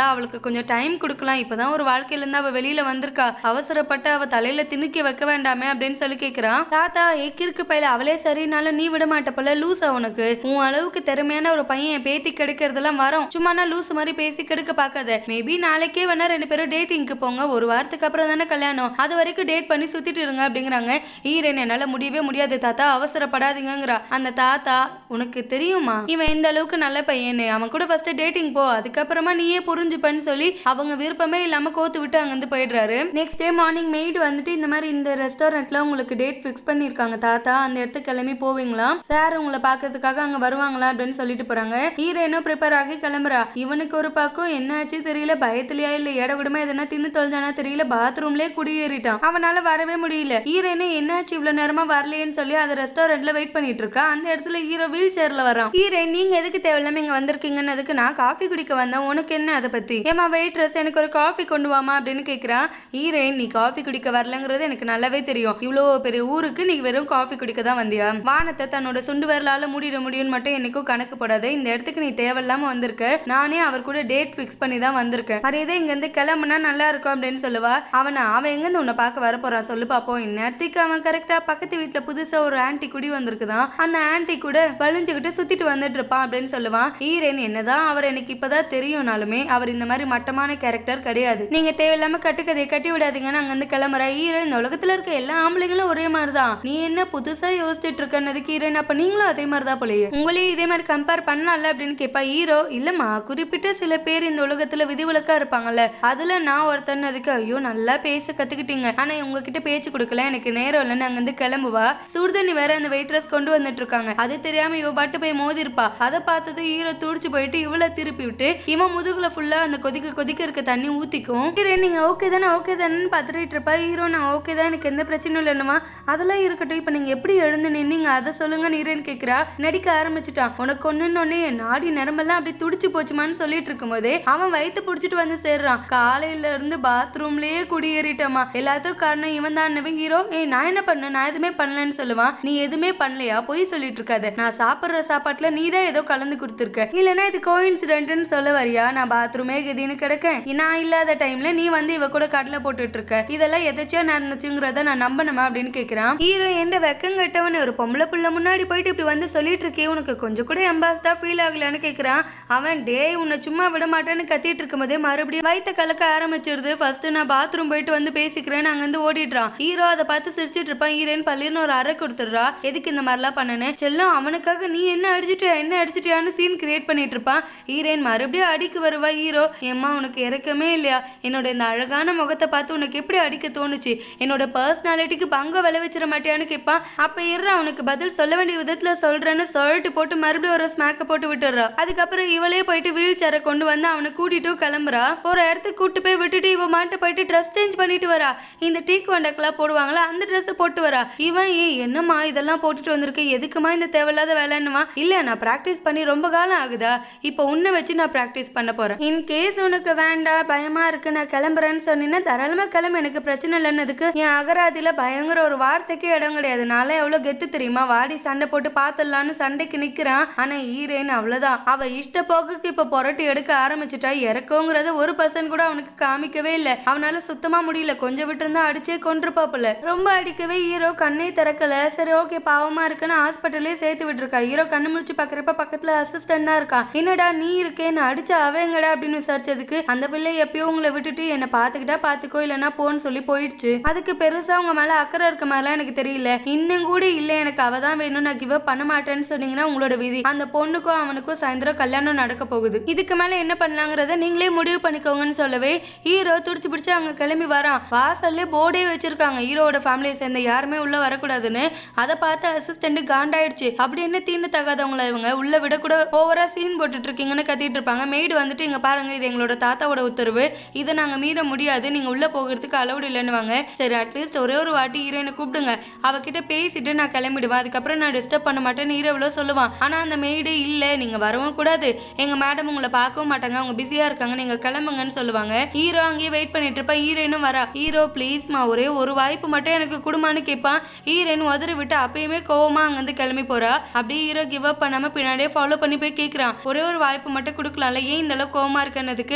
கொஞ்சம் டைம் கொடுக்கலாம், இப்பதான் ஒரு வாழ்க்கையில இருந்து அவ வெளியில வந்திருக்கா, அவசரப்பட்டு அவ தலையில திணிக்கி வைக்க வேண்டாமே அப்படின்னு சொல்லி கேக்குறான். தாத்தா எக்கிருக்கு பையில அவளே சரினாலும் நீ விட மாட்ட போல, லூசா உனக்கு உன் அளவுக்கு திறமையான ஒரு பையன் பேத்தி கெடுக்கிறதெல்லாம் வரும், சும்மா நான் லூஸ் மாதிரி பேசி கெடுக்க பாக்காத, மேபி நாளைக்கே வேணா ரெண்டு பேரும் டேட்டிங்க்கு போங்க, ஒரு வாரத்துக்கு அப்புறம் தானே கல்யாணம், அது வரைக்கும் டேட் பண்ணி சுத்திட்டு இருங்க அப்படிங்கிறாங்க. ஈரன் என்னால முடியவே முடியாது தாத்தா, அவசரப்படாதீங்கிறா. அந்த தாத்தா உனக்கு தெரியுமா இவன் இந்த அளவுக்கு நல்ல பையனு, அவன் கூட ஃபர்ஸ்ட் டேட்டிங் போ, அதுக்கப்புறமா நீயே புரிஞ்சுப்பன்னு சொல்லி அவங்க விருப்பமே இல்லாம கோத்து விட்டு அங்கிருந்து போயிடுறாரு. நெக்ஸ்ட் டே மார்னிங் மெய்டு வந்துட்டு இந்த மாதிரி இந்த ரெஸ்டாரண்ட்ல உங்களுக்கு டேட் ஃபிக்ஸ் பண்ணிருக்காங்க தாத்தா, அந்த இடத்துக்கு கிளம்பி போவீங்களா, சார் உங்களை பாக்குறதுக்காக அங்க வருவாங்களா அப்படின்னு சொல்லிட்டு போறாங்க. ஹீரோயினும் ப்ரிப்பேர் ஆகி கிளம்புறா. இவனுக்கு ஒரு பக்கம் என்னாச்சு தெரியல, பயத்திலயா இல்ல ஏட விடுமா எதனா தின்னு தொலைஞ்சானா தெரியல, பாத்ரூம்லயே குடியேறிட்டான், அவனால வரவே முடியல. ஹீரோயினும் என்னாச்சு இவ்வளவு நேரமா வரலையேன்னு சொல்லி அந்த ரெஸ்டாரண்ட்ல வெயிட் பண்ணிட்டு இருக்கா. அந்த இடத்துல ஹீரோ வீல் சேர்ல வரான். ஹீரோயின் நீங்க எதுக்கு தேவையில்லாம இங்க வந்திருக்கீங்கன்னு, அதுக்கு நான் காஃபி குடிக்க வந்தேன், உனக்கு என்ன அதை பத்தி, ஏமா வெயிட்ரஸ் எனக்கு ஒரு காஃபி கொண்டு வாமா அப்படின்னு கேக்குறா. ஹீரோயின் நீ காஃபி குடிக்க வரலங்கிறது எனக்கு நல்லாவே தெரியும், இவ்வளவு பெரிய ஊருக்கு நீ வெறும் காஃபி குடிக்க தான் வந்தியா, வானத்தை தன்னோட சுண்டு வரலால மூடிட முடியும் மட்டும் என்னைக்கும் கணக்கு போடாது, இந்த இடத்துக்கு நீ தேவையில்லாம வந்திருக்க, நானே அவர் கூட டேட் ஃபிக்ஸ் பண்ணி தான் வந்திருக்கேன், மரியாதை இங்க இருந்து கிளம்புனா நல்லா இருக்கும் அப்படின்னு சொல்லுவா. அவனை அவன் எங்க இருந்து உன்னை பார்க்க வர போறான் சொல்லு பாப்போம். இந்நேரத்துக்கு அவன் கரெக்டா பக்கத்து வீட்டுல புதுசா ஒரு ஆன்டி குடி வந்திருக்குதான், அந்த ஆன்டி கூட வலிஞ்சுக்கிட்டு சுத்திட்டு வந்துட்டு இருப்பான் அப்படின்னு சொல்லுவான். ஈரன் என்னதான் அவர் எனக்கு இப்பதான் தெரியும்னாலுமே அவர் இந்த மாதிரி மட்டமான கேரக்டர் கிடையாது, நீங்க தேவையில்லாம கட்டுக்கதையை கட்டி விடாதீங்கன்னு அங்க இருந்து கிளம்புற. ஈரன் இந்த உலகத்துல இருக்க எல்லா ஆம்பளைங்களும் ஒரே மாதிரிதான், நீ என்ன புதுசா யோசிச்சுட்டு இருக்கன்னதுக்கு ஈரன் அப்ப நீங்களும் அதே மாதிரிதான் போலயே, உங்களையும் இதே மாதிரி கம்பேர் பண்ணல அப்படின்னு கேட்பா. ஹீரோ இல்லம்மா குறிப்பிட்ட சில பேர் இந்த உலகத்துல விதிவிலக்கா இருப்பாங்கல்ல, அதுல நான் ஒருத்தன், அதுக்கு ஐயோ நல்லா பேச கத்துக்கிட்டீங்க, ஆனா உங்ககிட்ட பேச்சு கொடுக்கல, எனக்கு நேரம் இல்லைன்னு அங்க இருந்து கிளம்புவா. சுடுதண்ணி வேற அந்த வெயிட்ரஸ் கொண்டு வந்துட்டு இருக்காங்க, அது தெரியாம இவ பாட்டு போய் மோதி இருப்பா. அதை பார்த்தது ஹீரோ துடிச்சு போயிட்டு இவளை திருப்பி விட்டு இவன் முதுகுல ஃபுல்லா அந்த கொதிக்க கொதிக்க இருக்க தண்ணி ஊத்திக்கும். நீங்க ஓகே தானே ஓகே தானே பாத்துட்டு இருப்பா. ஹீரோ நான் ஓகே தான், எனக்கு எந்த பிரச்சனையும் இல்லைன்னுமா, அதெல்லாம் இருக்கட்டும், இப்ப நீங்க எப்படி எழுந்து நின்னீங்க அதை சொல்லுங்க ஹீரோன்னு கேக்குறா. நடிக்க ஆரம்பிச்சுட்டான். உனக்கு ஒண்ணுன்னு நாடி நரம்பெல்லாம் அப்படி துடிச்சு போச்சுமான்னு சொல்லிட்டு இருக்கும் போதே அவன் வயிற்று புடிச்சிட்டு வந்து சேர்றான். காலையில இருந்து பாத்ரூம்லயே குடியேறிட்டமா, எல்லாத்துக்கும் காரணம் இவன் தான். ஹீரோ ஏய் நான் என்ன பண்ண, நான் எதுவுமே பண்ணலன்னு சொல்லுவான். நீ எதுவுமே பண்ணலையா, பொய் சொல்லிட்டு இருக்காத, நான் சாப்பிடுற சாப்பாட்டுல நீ தான் ஏதோ கலந்து கொடுத்துருக்க, இல்லன்னா இது கோயின்சிடென்ட்னு சொல்ல வரியா, நான் பாத்ரூமே கதின்னு கிடக்கேன், நான் இல்லாத டைம்ல நீ வந்து இவ கூட கடலை போட்டுட்டு இருக்க, இதெல்லாம் எதாச்சியா நடந்துச்சுங்கிறத நான் நம்பணுமா அப்படின்னு கேக்குறான். ஹீரோ எந்த வெக்கம் கட்டவனு, ஒரு பொம்பளை புள்ள முன்னாடி போயிட்டு இப்படி வந்து சொல்லிட்டு இருக்கே, உனக்கு கொஞ்சம் கூட எம்பாஸ்டா ஃபீல் ஆகலன்னு கேக்குறான். அவன் டே உன்னை சும்மா விட மாட்டேன்னு கத்திட்டு இருக்கும் போதே மறுபடியும் வயிற்ற கலக்க ஆரம்பிச்சிருது. ஃபர்ஸ்ட் நான் பாத்ரூம் போயிட்டு வந்து பேசிக்கிறேன்னு அங்க இருந்து ஓடிடுறான். ஹீரோ அதை பார்த்து சிரிச்சிட்டு இருப்பான். ஹீரோயின் பள்ளின்னு ஒரு அறை கொடுத்துடுறா. எதுக்கு இந்த மாதிரிலாம் பண்ணனு செல்லம், அவனுக்காக நீ என்ன அடிச்சுட்டியா என்ன அடிச்சுட்டியான்னு சீன் கிரியேட் பண்ணிட்டு இருப்பான். ஹீரோயின் மறுபடியும் அடிக்கு வருவா. ஹீரோ ஏம்மா உனக்கு இறக்கமே இல்லையா, என்னோட இந்த அழகான முகத்தை பார்த்து உனக்கு எப்படி அடிக்க தோணுச்சு, என்னோட பர்சனாலிட்டிக்கு பங்க விளைவிச்சிட மாட்டியான்னு கேட்பான். அப்ப இருறா உனக்கு பதில் சொல்ல வேண்டிய விதத்துல சொல்றேன்னு சொல்லிட்டு போட்டு மறுபடியும் ஒரு ஸ்மாக்க போட்டு விட்டுறா. அதுக்கப்புறம் இவளே போயிட்டு வீல் சேரை கொண்டு வந்து அவனை கூட்டிட்டு கிளம்புறா. ஒரு இடத்துக்கு கூட்டு போய் விட்டுட்டு இவ மாட்டு போயிட்டு ட்ரெஸ் சேஞ்ச் பண்ணிட்டு வரா. இந்த டீக் வண்டக்கெல்லாம் போடுவாங்களா அந்த ட்ரெஸ் போட்டு வரா. இவன் ஏன் என்னம்மா இதெல்லாம் போட்டுட்டு வந்திருக்கு, எதுக்குமா இந்த தேவையில்லாத வேலைன்னுமா, இல்ல நான் பிராக்டிஸ் பண்ணி ரொம்ப காலம் ஆகுதா, இப்போ உன்னை வச்சு நான் பிராக்டிஸ் பண்ண போறேன், இன் கேஸ் உனக்கு வேண்டாம் பயமா இருக்கு நான் கிளம்புறேன்னு சொன்னீங்கன்னா தாராளமா கிளம்பு, எனக்கு பிரச்சனை இல்லைன்னதுக்கு என் அகராதியில பயங்கர ஒரு வார்த்தைக்கே இடம் கிடையாது, நாளே எவ்வளவு கெத்து தெரியுமா, வாடி சண்டை போட்டு பாத்துடலான்னு சண்டைக்கு நிக்கிறான். ஆனா ஈரேன்னு அவ்வளவுதான், அவ இஷ்ட போக்குக்கு இப்ப புரட்டி எடுக்க ஆரம்பிச்சுட்டா. இறக்குங்கிறத ஒரு பர்சன்ட் கூட அவனுக்கு காமிக்கவே இல்லை. அவனால சுத்தமா முடியல, கொஞ்சம் விட்டு இருந்தா அடிச்சே கொன்றுப்பாப்புல. ரொம்ப அடிக்கவே ஹீரோ கண்ணே திறக்கல. சரி ஓகே பாவமா இருக்குன்னு ஹாஸ்பிட்டலே சேர்த்து விட்டுருக்கா. ஹீரோ கண்ணு முடிச்சு பாக்குறப்ப பக்கத்துல அசிஸ்டன்ட் தான் இருக்கா. என்னடா நீ இருக்கேன்னு அடிச்ச அவங்கடா அப்படின்னு விசாரிச்சதுக்கு அந்த பிள்ளை எப்பயோ உங்களை விட்டுட்டு என்ன பாத்துக்கிட்டா பாத்துக்கோ இல்லைன்னா போன்னு சொல்லி போயிடுச்சு, அதுக்கு பெருசா உங்க மேல அக்கறை இருக்க மாதிரிலாம் எனக்கு தெரியல, இன்னும் கூட இல்ல எனக்கு அவ தான் வேணும், நான் கிவ் அப் பண்ண மாட்டேன்னு சொன்னீங்கன்னா உங்களோட விதி, அந்த பொண்ணுக்கும் அவனுக்கும் சாயந்தரம் கல்யாணம் நடக்க போகுது, இதுக்கு மேல என்ன பண்ணலாங்கிறத நீங்களே முடிவு பண்ணிக்கோங்கன்னு சொல்லவே ஹீரோ துடிச்சு பிடிச்சு அங்க கிளம்பி வரான். வாசல்ல போர்டே வச்சிருக்காங்க ஹீரோட ஃபேமிலியை சேர்ந்த யாருமே உள்ள வரக்கூடாதுன்னு. அதை பார்த்து அசிஸ்டன்ட் காண்டாயிடுச்சு. அப்படி என்ன தீண்டு தகாதவங்கள இவங்க உள்ள விட கூட ஓவரா சீன் போட்டுட்டு இருக்கீங்கன்னு கத்திட்டு இருப்பாங்க. மெய்டு வந்துட்டு இங்க பாருங்க இது எங்களோட தாத்தாவோட உத்தரவு, இதை நாங்க மீற முடியாது, நீங்க உள்ள போகிறதுக்கு அலவுட் இல்லைன்னுவாங்க. சரி அட்லீஸ்ட் ஒரே ஒரு வாட்டி ஹீரோயினை கூப்பிடுங்க, அவகிட்ட பேசிட்டு நான் கிளம்பிடுவேன், அதுக்கப்புறம் நான் டிஸ்டர்ப் பண்ண மாட்டேன்னு ஹீரோவில சொல்லுவான். ஆனா அந்த மெய்டு இல்ல நீங்க வரவும் கூடாது, எங்க மேடம் உங்களை பார்க்கவும் மாட்டாங்க, அவங்க பிஸியா இருக்காங்க, நீங்க கிளம்புங்கன்னு சொல்லுவாங்க. ஹீரோ அங்கேயே வெயிட் பண்ணிட்டு இருப்பா. ஹீரோயினும் வரா. ஹீரோ ப்ளீஸ்மா ஒரே ஒரு வாய்ப்பு மட்டும் எனக்கு குடுமான்னு கேட்பான். ஹீரோயின் உதறி விட்டு அப்பயுமே கோவமா அங்கிருந்து கிளம்பி போறா. அப்படியே ஹீரோ கிவ் அப் பண்ணாம பின்னாடியே ஃபாலோ பண்ணி போய் கேட்கிறான், ஒரே ஒரு வாய்ப்பு மட்டும் கொடுக்கலாம்ல, ஏன் இந்த அளவு கோவமா இருக்கன்னதுக்கு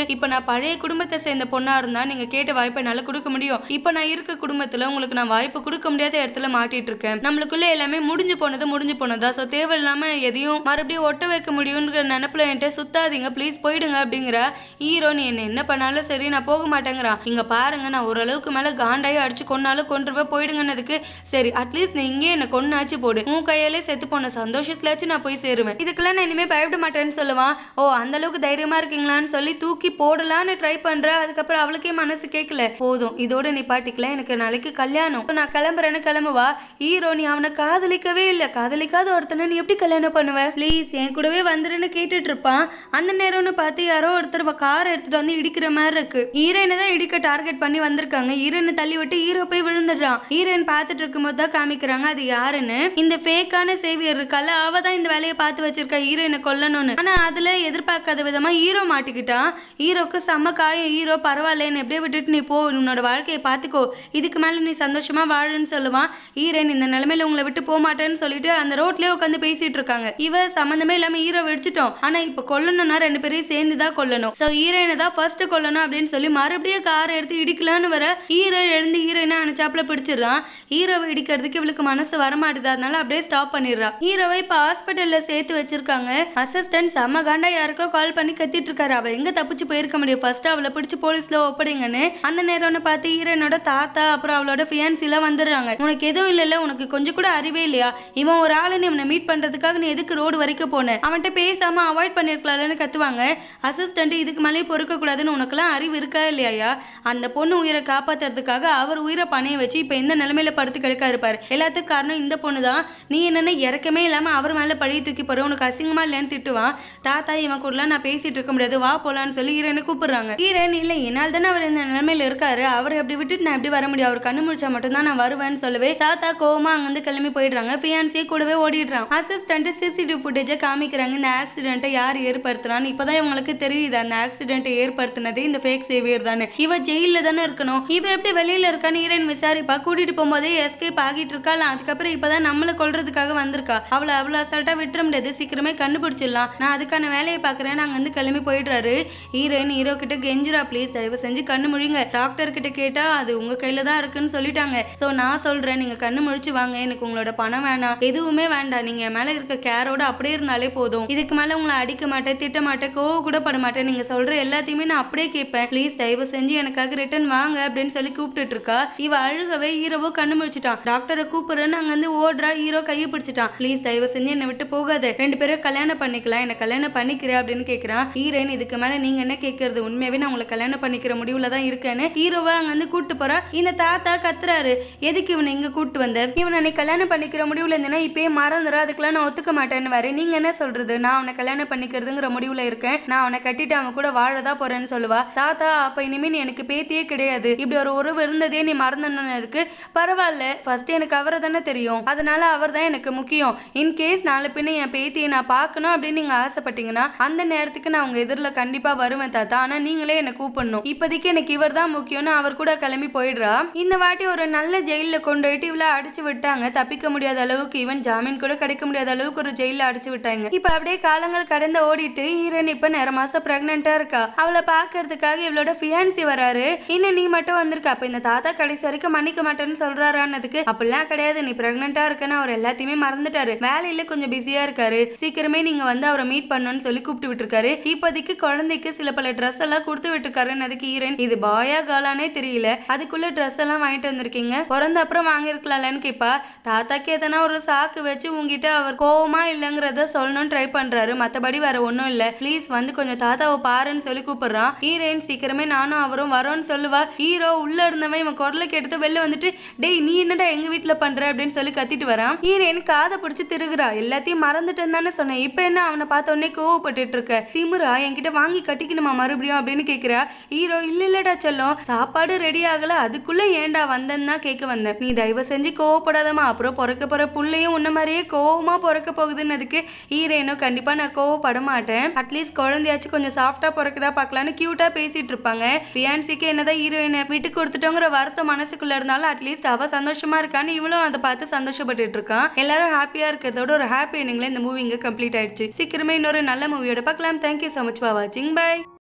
உங்களுக்கு இப்ப நான் பழைய குடும்பத்தை சேர்ந்த பொண்ணா இருந்தா நீங்க கேட்ட வாய்ப்பை என்னால கொடுக்க முடியும். இப்ப நான் இருக்க குடும்பத்துல உங்களுக்கு நான் வாய்ப்பு கொடுக்க முடியாத இடத்துல மாட்டிட்டு இருக்கேன். நம்மளுக்குள்ள எல்லாமே முடிஞ்சு போனது முடிஞ்சு போனதா. சோ தேவையில்லாம எதையும் மறுபடியும் ஒட்ட வைக்க முடியும்ன்ற நினைப்புல என்கிட்ட சுத்தாதீங்க, ப்ளீஸ் போயிடுங்க அப்படிங்கிற ஹீரோ. நீ என்ன என்ன பண்ணாலும் சரி நான் போக மாட்டேங்கிறான். இங்க பாருங்க, நான் ஓரளவுக்கு மேல காண்டாயி அடிச்சு கொன்னாலும் கொன்றுவே போயிடுங்கன்னதுக்கு சரி அட்லீஸ்ட் நீ இங்கே என்ன கொன்னாச்சு போடு, உன் கையாலே செத்து போன சந்தோஷத்துலாச்சும் நான் போய் சேருவேன், இதுக்கெல்லாம் நான் இனிமே பயப்பட மாட்டேன்னு சொல்லுவான். ஓ அந்த அளவுக்கு தைரியமா இருக்கீங்களான்னு சொல்லி தூக்கி போடலான்னு ட்ரை பண்ற. அதுக்கப்புறம் அவளுக்கே மனசு கேட்கல, போதும் இதோட நீ பாட்டிக்கல, எனக்கு நாளைக்கு கல்யாணம், நான் கிளம்புறேன்னு கிளம்புவா. ஹீரோ நீ அவனை காதலிக்கவே இல்ல, காதலிக்காத ஒருத்தனை நீ எப்படி கல்யாணம் பண்ணுவ, ப்ளீஸ் என் கூடவே வந்துருன்னு கேட்டுட்டு இருப்பான். அந்த நேரம்னு பார்த்து யாரோ ஒருத்தர் காரை எடுத்துட்டு வந்து இடிக்கிற மாதிரி இருக்கு. ஹீரோயினை தான் இடிக்க டார்கெட் பண்ணி வந்திருக்காங்க. ஹீரோயினை தள்ளி விட்டு ஹீரோ போய் விழுந்துடுறான். ஹீரோயின் பார்த்துட்டு இருக்கும் போது தான் காமிக்கிறாங்க அது யாருன்னு. இந்த ஃபேக்கான சேவியர் இருக்கால, அவ தான் இந்த வேலையை பார்த்து வச்சிருக்கா ஹீரோயினை கொல்லணும்னு. ஆனா அதுல எதிர்பார்க்காத விதமா ஹீரோ மாட்டிக்கிட்டான். ஹீரோக்கு செம்ம காயம். ஹீரோ பரவாயில்ல என்ன எப்படியே விட்டுட்டு நீ போ, உன்னோட வாழ்க்கையை பார்த்துக்கோ, இதுக்கு மேல நீ சந்தோஷமா வாழுன்னு சொல்லுவான். ஹீரோயின் இந்த நிலைமையில உங்களை விட்டு போக மாட்டேன்னு சொல்லிட்டு அந்த ரோட்லயே உட்காந்து பேசிட்டு இருக்காங்க. இவ சம்பந்தமே இல்லாம ஹீரோ வெடிச்சிட்டோம், ஆனா இப்ப கொல்லணும்னா ரெண்டு பேரையும் சேர்ந்துதான் கொல்லணும். சோ ஹீரோயினை தான் ஃபர்ஸ்ட் கொல்லணும் அப்படின்னு சொல்லி மறுபடியும் காரை எடுத்து இடிக்கலான்னு வர ஹீரோ எழுந்து ஹீரோயினை அனுச்சாப்புல பிடிச்சிடறான். ஹீரோவை இடிக்கிறதுக்கு இவளுக்கு மனசு வரமாட்டுது, அதனால அப்படியே ஸ்டாப் பண்ணிடுறான். ஹீரோவை இப்ப ஹாஸ்பிட்டல்ல சேர்த்து வச்சிருக்காங்க. அசிஸ்டன்ட் செம்ம காண்டா யாருக்கோ கால் பண்ணி கத்திட்டு இருக்காரு. அவ எங்க தப்பிச்சு போயிருக்க முடியும், ஃபர்ஸ்ட் அவளை பிடிச்சு போலீஸ்ல ஒப்படைங்கன்னு. அந்த நேரம்னு பார்த்து ஹீரோயினோட தாத்தா அப்புறம் அவளோட ஃபியான்சி எல்லாம் வந்துடுறாங்க. உனக்கு எதுவும் இல்லைல்ல, உனக்கு கொஞ்சம் கூட அறிவே இல்லையா, இவன் ஒரு ஆளு, நீ இவனை மீட் பண்றதுக்காக நீ எதுக்கு ரோடு வரைக்கும் போன, அவன்கிட்ட பேசாம அவாய்ட் பண்ணிருக்கலாம்னு கத்துவாங்க. அசிஸ்டன்ட் இதுக்கு மேலே பொறுக்க கூடாதுன்னு உனக்கெல்லாம் அறிவு இருக்கா இல்லையா, அந்த பொண்ணு உயிரை காப்பாத்துறதுக்காக அவர் உயிரை பணைய வச்சு இப்ப இந்த நிலைமையில படுத்து கிடக்கா இருப்பாரு, எல்லாத்துக்கும் காரணம் இந்த பொண்ணு தான், நீ என்னன்னு இறக்கமே இல்லாம அவர் மேல பழி தூக்கி போற, உனக்கு அசிங்கமா இல்லைன்னு திட்டுவான். தாத்தா இவன் கூட நான் பேசிட்டு இருக்க முடியாது, வா போலான்னு சொல்லி ஹீரோனை கூப்பிடுறாங்க. ஹீரோயின் இல்ல என்னால் தானே அவர் இந்த நிலைமையில இருக்காரு, அவர் அப்படி விட்டுட்டு நான் எப்படி வர முடியும், அவர் கண்ணு முடிச்சா மட்டும் தான் நான் வருவேன்னு சொல்லவே தாத்தா கோவமா அங்கிருந்து கிளம்பி போயிடுறாங்க. ஃபியான்சியே கூடவே ஓடிடுறான். அசிஸ்டன்ட் சிசிடிவி ஃபுட்டேஜை காமிக்கிறாங்க. இந்த ஆக்சிடென்ட்டை யார் ஏற்படுத்தினான்னு இப்பதான் இவங்களுக்கு தெரியுது, அந்த ஆக்சிடென்ட்டை ஏற்படுத்தினது இந்த ஃபேக் சேவியர் தானே, இவ ஜெயில தானே இருக்கணும், இவ எப்படி வெளியில இருக்கான்னு ஹீரோயின் விசாரிப்பா. கூட்டிட்டு போகும்போதே எஸ்கேப் ஆகிட்டு இருக்காள். அதுக்கப்புறம் இப்பதான் நம்மளை கொல்றதுக்காக வந்திருக்கா, அவளை அவ்வளவு அசால்ட்டா விட்டுற முடியாது, சீக்கிரமே கண்டுபிடிச்சிடலாம், நான் அதுக்கான வேலையை பாக்குறேன், நாங்க வந்து கிளம்பி போயிடுறாரு. ஹீரோயின் ஹீரோ கிட்ட கெஞ்சிரா, ப்ளீஸ் தயவு செஞ்சு கண்ணு முழிங்க, டாக்டர் கிட்ட கேட்டா அது உங்க கையில தான் இருக்குன்னு சொல்லிட்டாங்க, சோ நான் சொல்றேன் நீங்க கண்ணு முழிச்சு வாங்க, எனக்கு உங்களோட பணம் வேணாம், எதுவுமே வேண்டாம், நீங்க என் மேல இருக்க கேரோட அப்படியே இருந்தாலே போதும், இதுக்கு மேல உங்களை அடிக்க மாட்டேன், திட்ட மாட்டேன், கோவ கூட பட மாட்டேன், நீங்க சொல்ற எல்லாத்தையுமே நான் அப்படியே கேட்பேன், ப்ளீஸ் தயவு செஞ்சு எனக்காக ரிட்டர்ன் வாங்க அப்படின்னு சொல்லி கூப்பிட்டு இருக்கா. இவ அழுகவே ஹீரோவோ கண்ணு முழிச்சிட்டான். டாக்டரை கூப்பிடுறேன்னு அங்க வந்து ஓடுறா. ஹீரோ கையை பிடிச்சிட்டான். ப்ளீஸ் தயவு செஞ்சு என்னை விட்டு போகாத, ரெண்டு பேரும் கல்யாணம் பண்ணிக்கலாம், என்ன கல்யாணம் பண்ணிக்கிறேன் அப்படின்னு கேட்கிறான். ஹீரோயின் இதுக்கு மேல நீங்க என்ன கேட்கறது, உண்மையாவே நான் உங்களை கல்யாணம் பண்ணிக்கிற முடிவுல தான் இருக்கேன்னு ஹீரோவா அங்க வந்து கூட்டு போறா. இந்த தாத்தா கத்துறாரு, எதுக்கு இவனை இங்க கூட்டு வந்த, இவனை நீ கல்யாணம் பண்ணிக்கிற முடிவுல இருந்தேன்னா இப்பயே மறந்துற, அதுக்கெல்லாம் நான் ஒத்துக்க மாட்டேன்னு வர, நீங்க என்ன சொல்றது, நான் அவனை கல்யாணம் பண்ணிக்கிறதுங்கிற முடிவுல இருக்கேன், நான் அவனை கட்டிட்டு அவன் கூட வாழதான் போறேன்னு சொல்லுவா. தாத்தா அப்ப இனிமே நீ எனக்கு பேத்தியே கிடையாது, இப்படி ஒரு உறவு இருந்ததே நீ மறந்துனதுக்கு பரவாயில்ல, ஃபர்ஸ்ட் எனக்கு அவரை தானே தெரியும், அதனால அவர் தான் எனக்கு முக்கியம், இன்கேஸ் நாளை பின்ன என் பேத்தியை நான் பார்க்கணும் அப்படின்னு நீங்க ஆசைப்பட்டீங்கன்னா அந்த நேரத்துக்கு நான் உங்க எதிரில் கண்டிப்பா வருவேன் தாத்தா, ஆனா நீங்களே என்ன கூப்பிடணும், இப்போதைக்கு எனக்கு இவர் தான் முக்கியம்னு அவர் கூட கிளம்பி போயிடுறா. இந்த வாட்டி ஒரு நல்ல ஜெயில கொண்டு போயிட்டு இவ்வளோ அடிச்சு விட்டாங்க, தப்பிக்க முடியாத அளவுக்கு, ஈவன் ஜாமீன் கூட கிடைக்க முடியாத அளவுக்கு ஒரு ஜெயில அடிச்சு விட்டாங்க. இப்ப அப்படியே காலங்கள் கடந்து ஓடிட்டு ஹீரோயின் இப்ப நேர மாசம் பிரெக்னெண்டா இருக்கா. அவளை பாக்குறதுக்காக இவளோட ஃபியான்சி வராரு. இன்னும் நீ மட்டும் வந்திருக்க, அப்ப இந்த தாத்தா கடைசி வரைக்கும் மன்னிக்க மாட்டேன்னு சொல்றாரான்னதுக்கு அப்படிலாம் கிடையாது, நீ பிரெக்னெண்டா இருக்கன்னு அவர் எல்லாத்தையுமே மறந்துட்டாரு, வேலையில கொஞ்சம் பிஸியா இருக்காரு, சீக்கிரமே நீங்க வந்து அவரை மீட் பண்ணணும்னு சொல்லி கூப்பிட்டு விட்டுருக்காரு. இப்போதைக்கு குழந்தைக்கு சில பல ட்ரெஸ் எல்லாம் கொடுத்து விட்டுருக்காருன்னு அதுக்கு ஹீரோயின் இது பாயா காலானே தெரியல, அதுக்குள்ள ட்ரெஸ் எல்லாம் வாங்கிட்டு வந்திருக்கீங்க, பிறந்த அப்புறம் வாங்கிருக்கலாம்னு கேப்பா. தாத்தாக்கு எதனா ஒரு சாக்கு வச்சு உங்ககிட்ட அவர் கோவமா இல்லங்கிறத சொல்லணும்னு ட்ரை பண்றாரு, மத்தபடி வேற ஒன்னும் இல்ல, ப்ளீஸ் வந்து கொஞ்சம் தாத்தாவை பாருன்னு சொல்லி கூப்பிடுறான். ஹீரோயின் சீக்கிரமே நானும் அவரும் வரோன்னு சொல்லுவா. ஹீரோ உள்ள இருந்தவன் இவன் குரலை கேட்டு வெளில வந்துட்டு டேய் நீ என்னடா எங்க வீட்டுல பண்ற அப்படின்னு சொல்லி கத்திட்டு வரான். ஹீரோயின் காதை பிடிச்சு திருகுறா, எல்லாத்தையும் மறந்துட்டேன்னு தானே சொன்னேன், இப்ப என்ன அவனை பார்த்த உடனே கோவப்பட்டு இருக்க, திமுறா என்கிட்ட வாங்கி கட்டிக்கணுமா மறுபடியும் அப்படின்னு கேக்குறா. ஹீரோ இல்ல இல்லடா செல்லம், சாப்பாடு ரெடி ஆகல, அதுக்குள்ள ஏண்டா வந்தேன்னு தான் கேட்க வந்தேன், நீ தயவு செஞ்சு கோவப்படாதமா, அப்புறம் பிறக்க போற புள்ளையும் உன்ன மாதிரியே கோவமா பிறக்க போகுதுன்னு அதுக்கு ஹீரோயினும் கண்டிப்பா நான் கோவப்பட மாட்டேன், அட்லீஸ்ட் குழந்தையாச்சும் கொஞ்சம் சாஃப்டா பிறக்குதா பாக்கலான்னு கியூட்டா பேசிட்டு இருப்பாங்க. ஃபியான்சிக்கு என்னதான் ஹீரோயினை விட்டு கொடுத்துட்டோங்கிற வருத்தம் மனசுக்குள்ள இருந்தாலும் அட்லீஸ்ட் அவ சந்தோஷமா இருக்கான்னு இவளும் அதை பார்த்து சந்தோஷப்பட்டு இருக்கான். எல்லாரும் ஹாப்பியா இருக்கிறதோட ஒரு ஹாப்பி எண்டிங்ல இந்த மூவி இங்க கம்ப்ளீட் ஆயிடுச்சு. சீக்கிரமே இன்னொரு நல்ல மூவியோட பார்க்கலாம். Thank you so much for watching. Bye.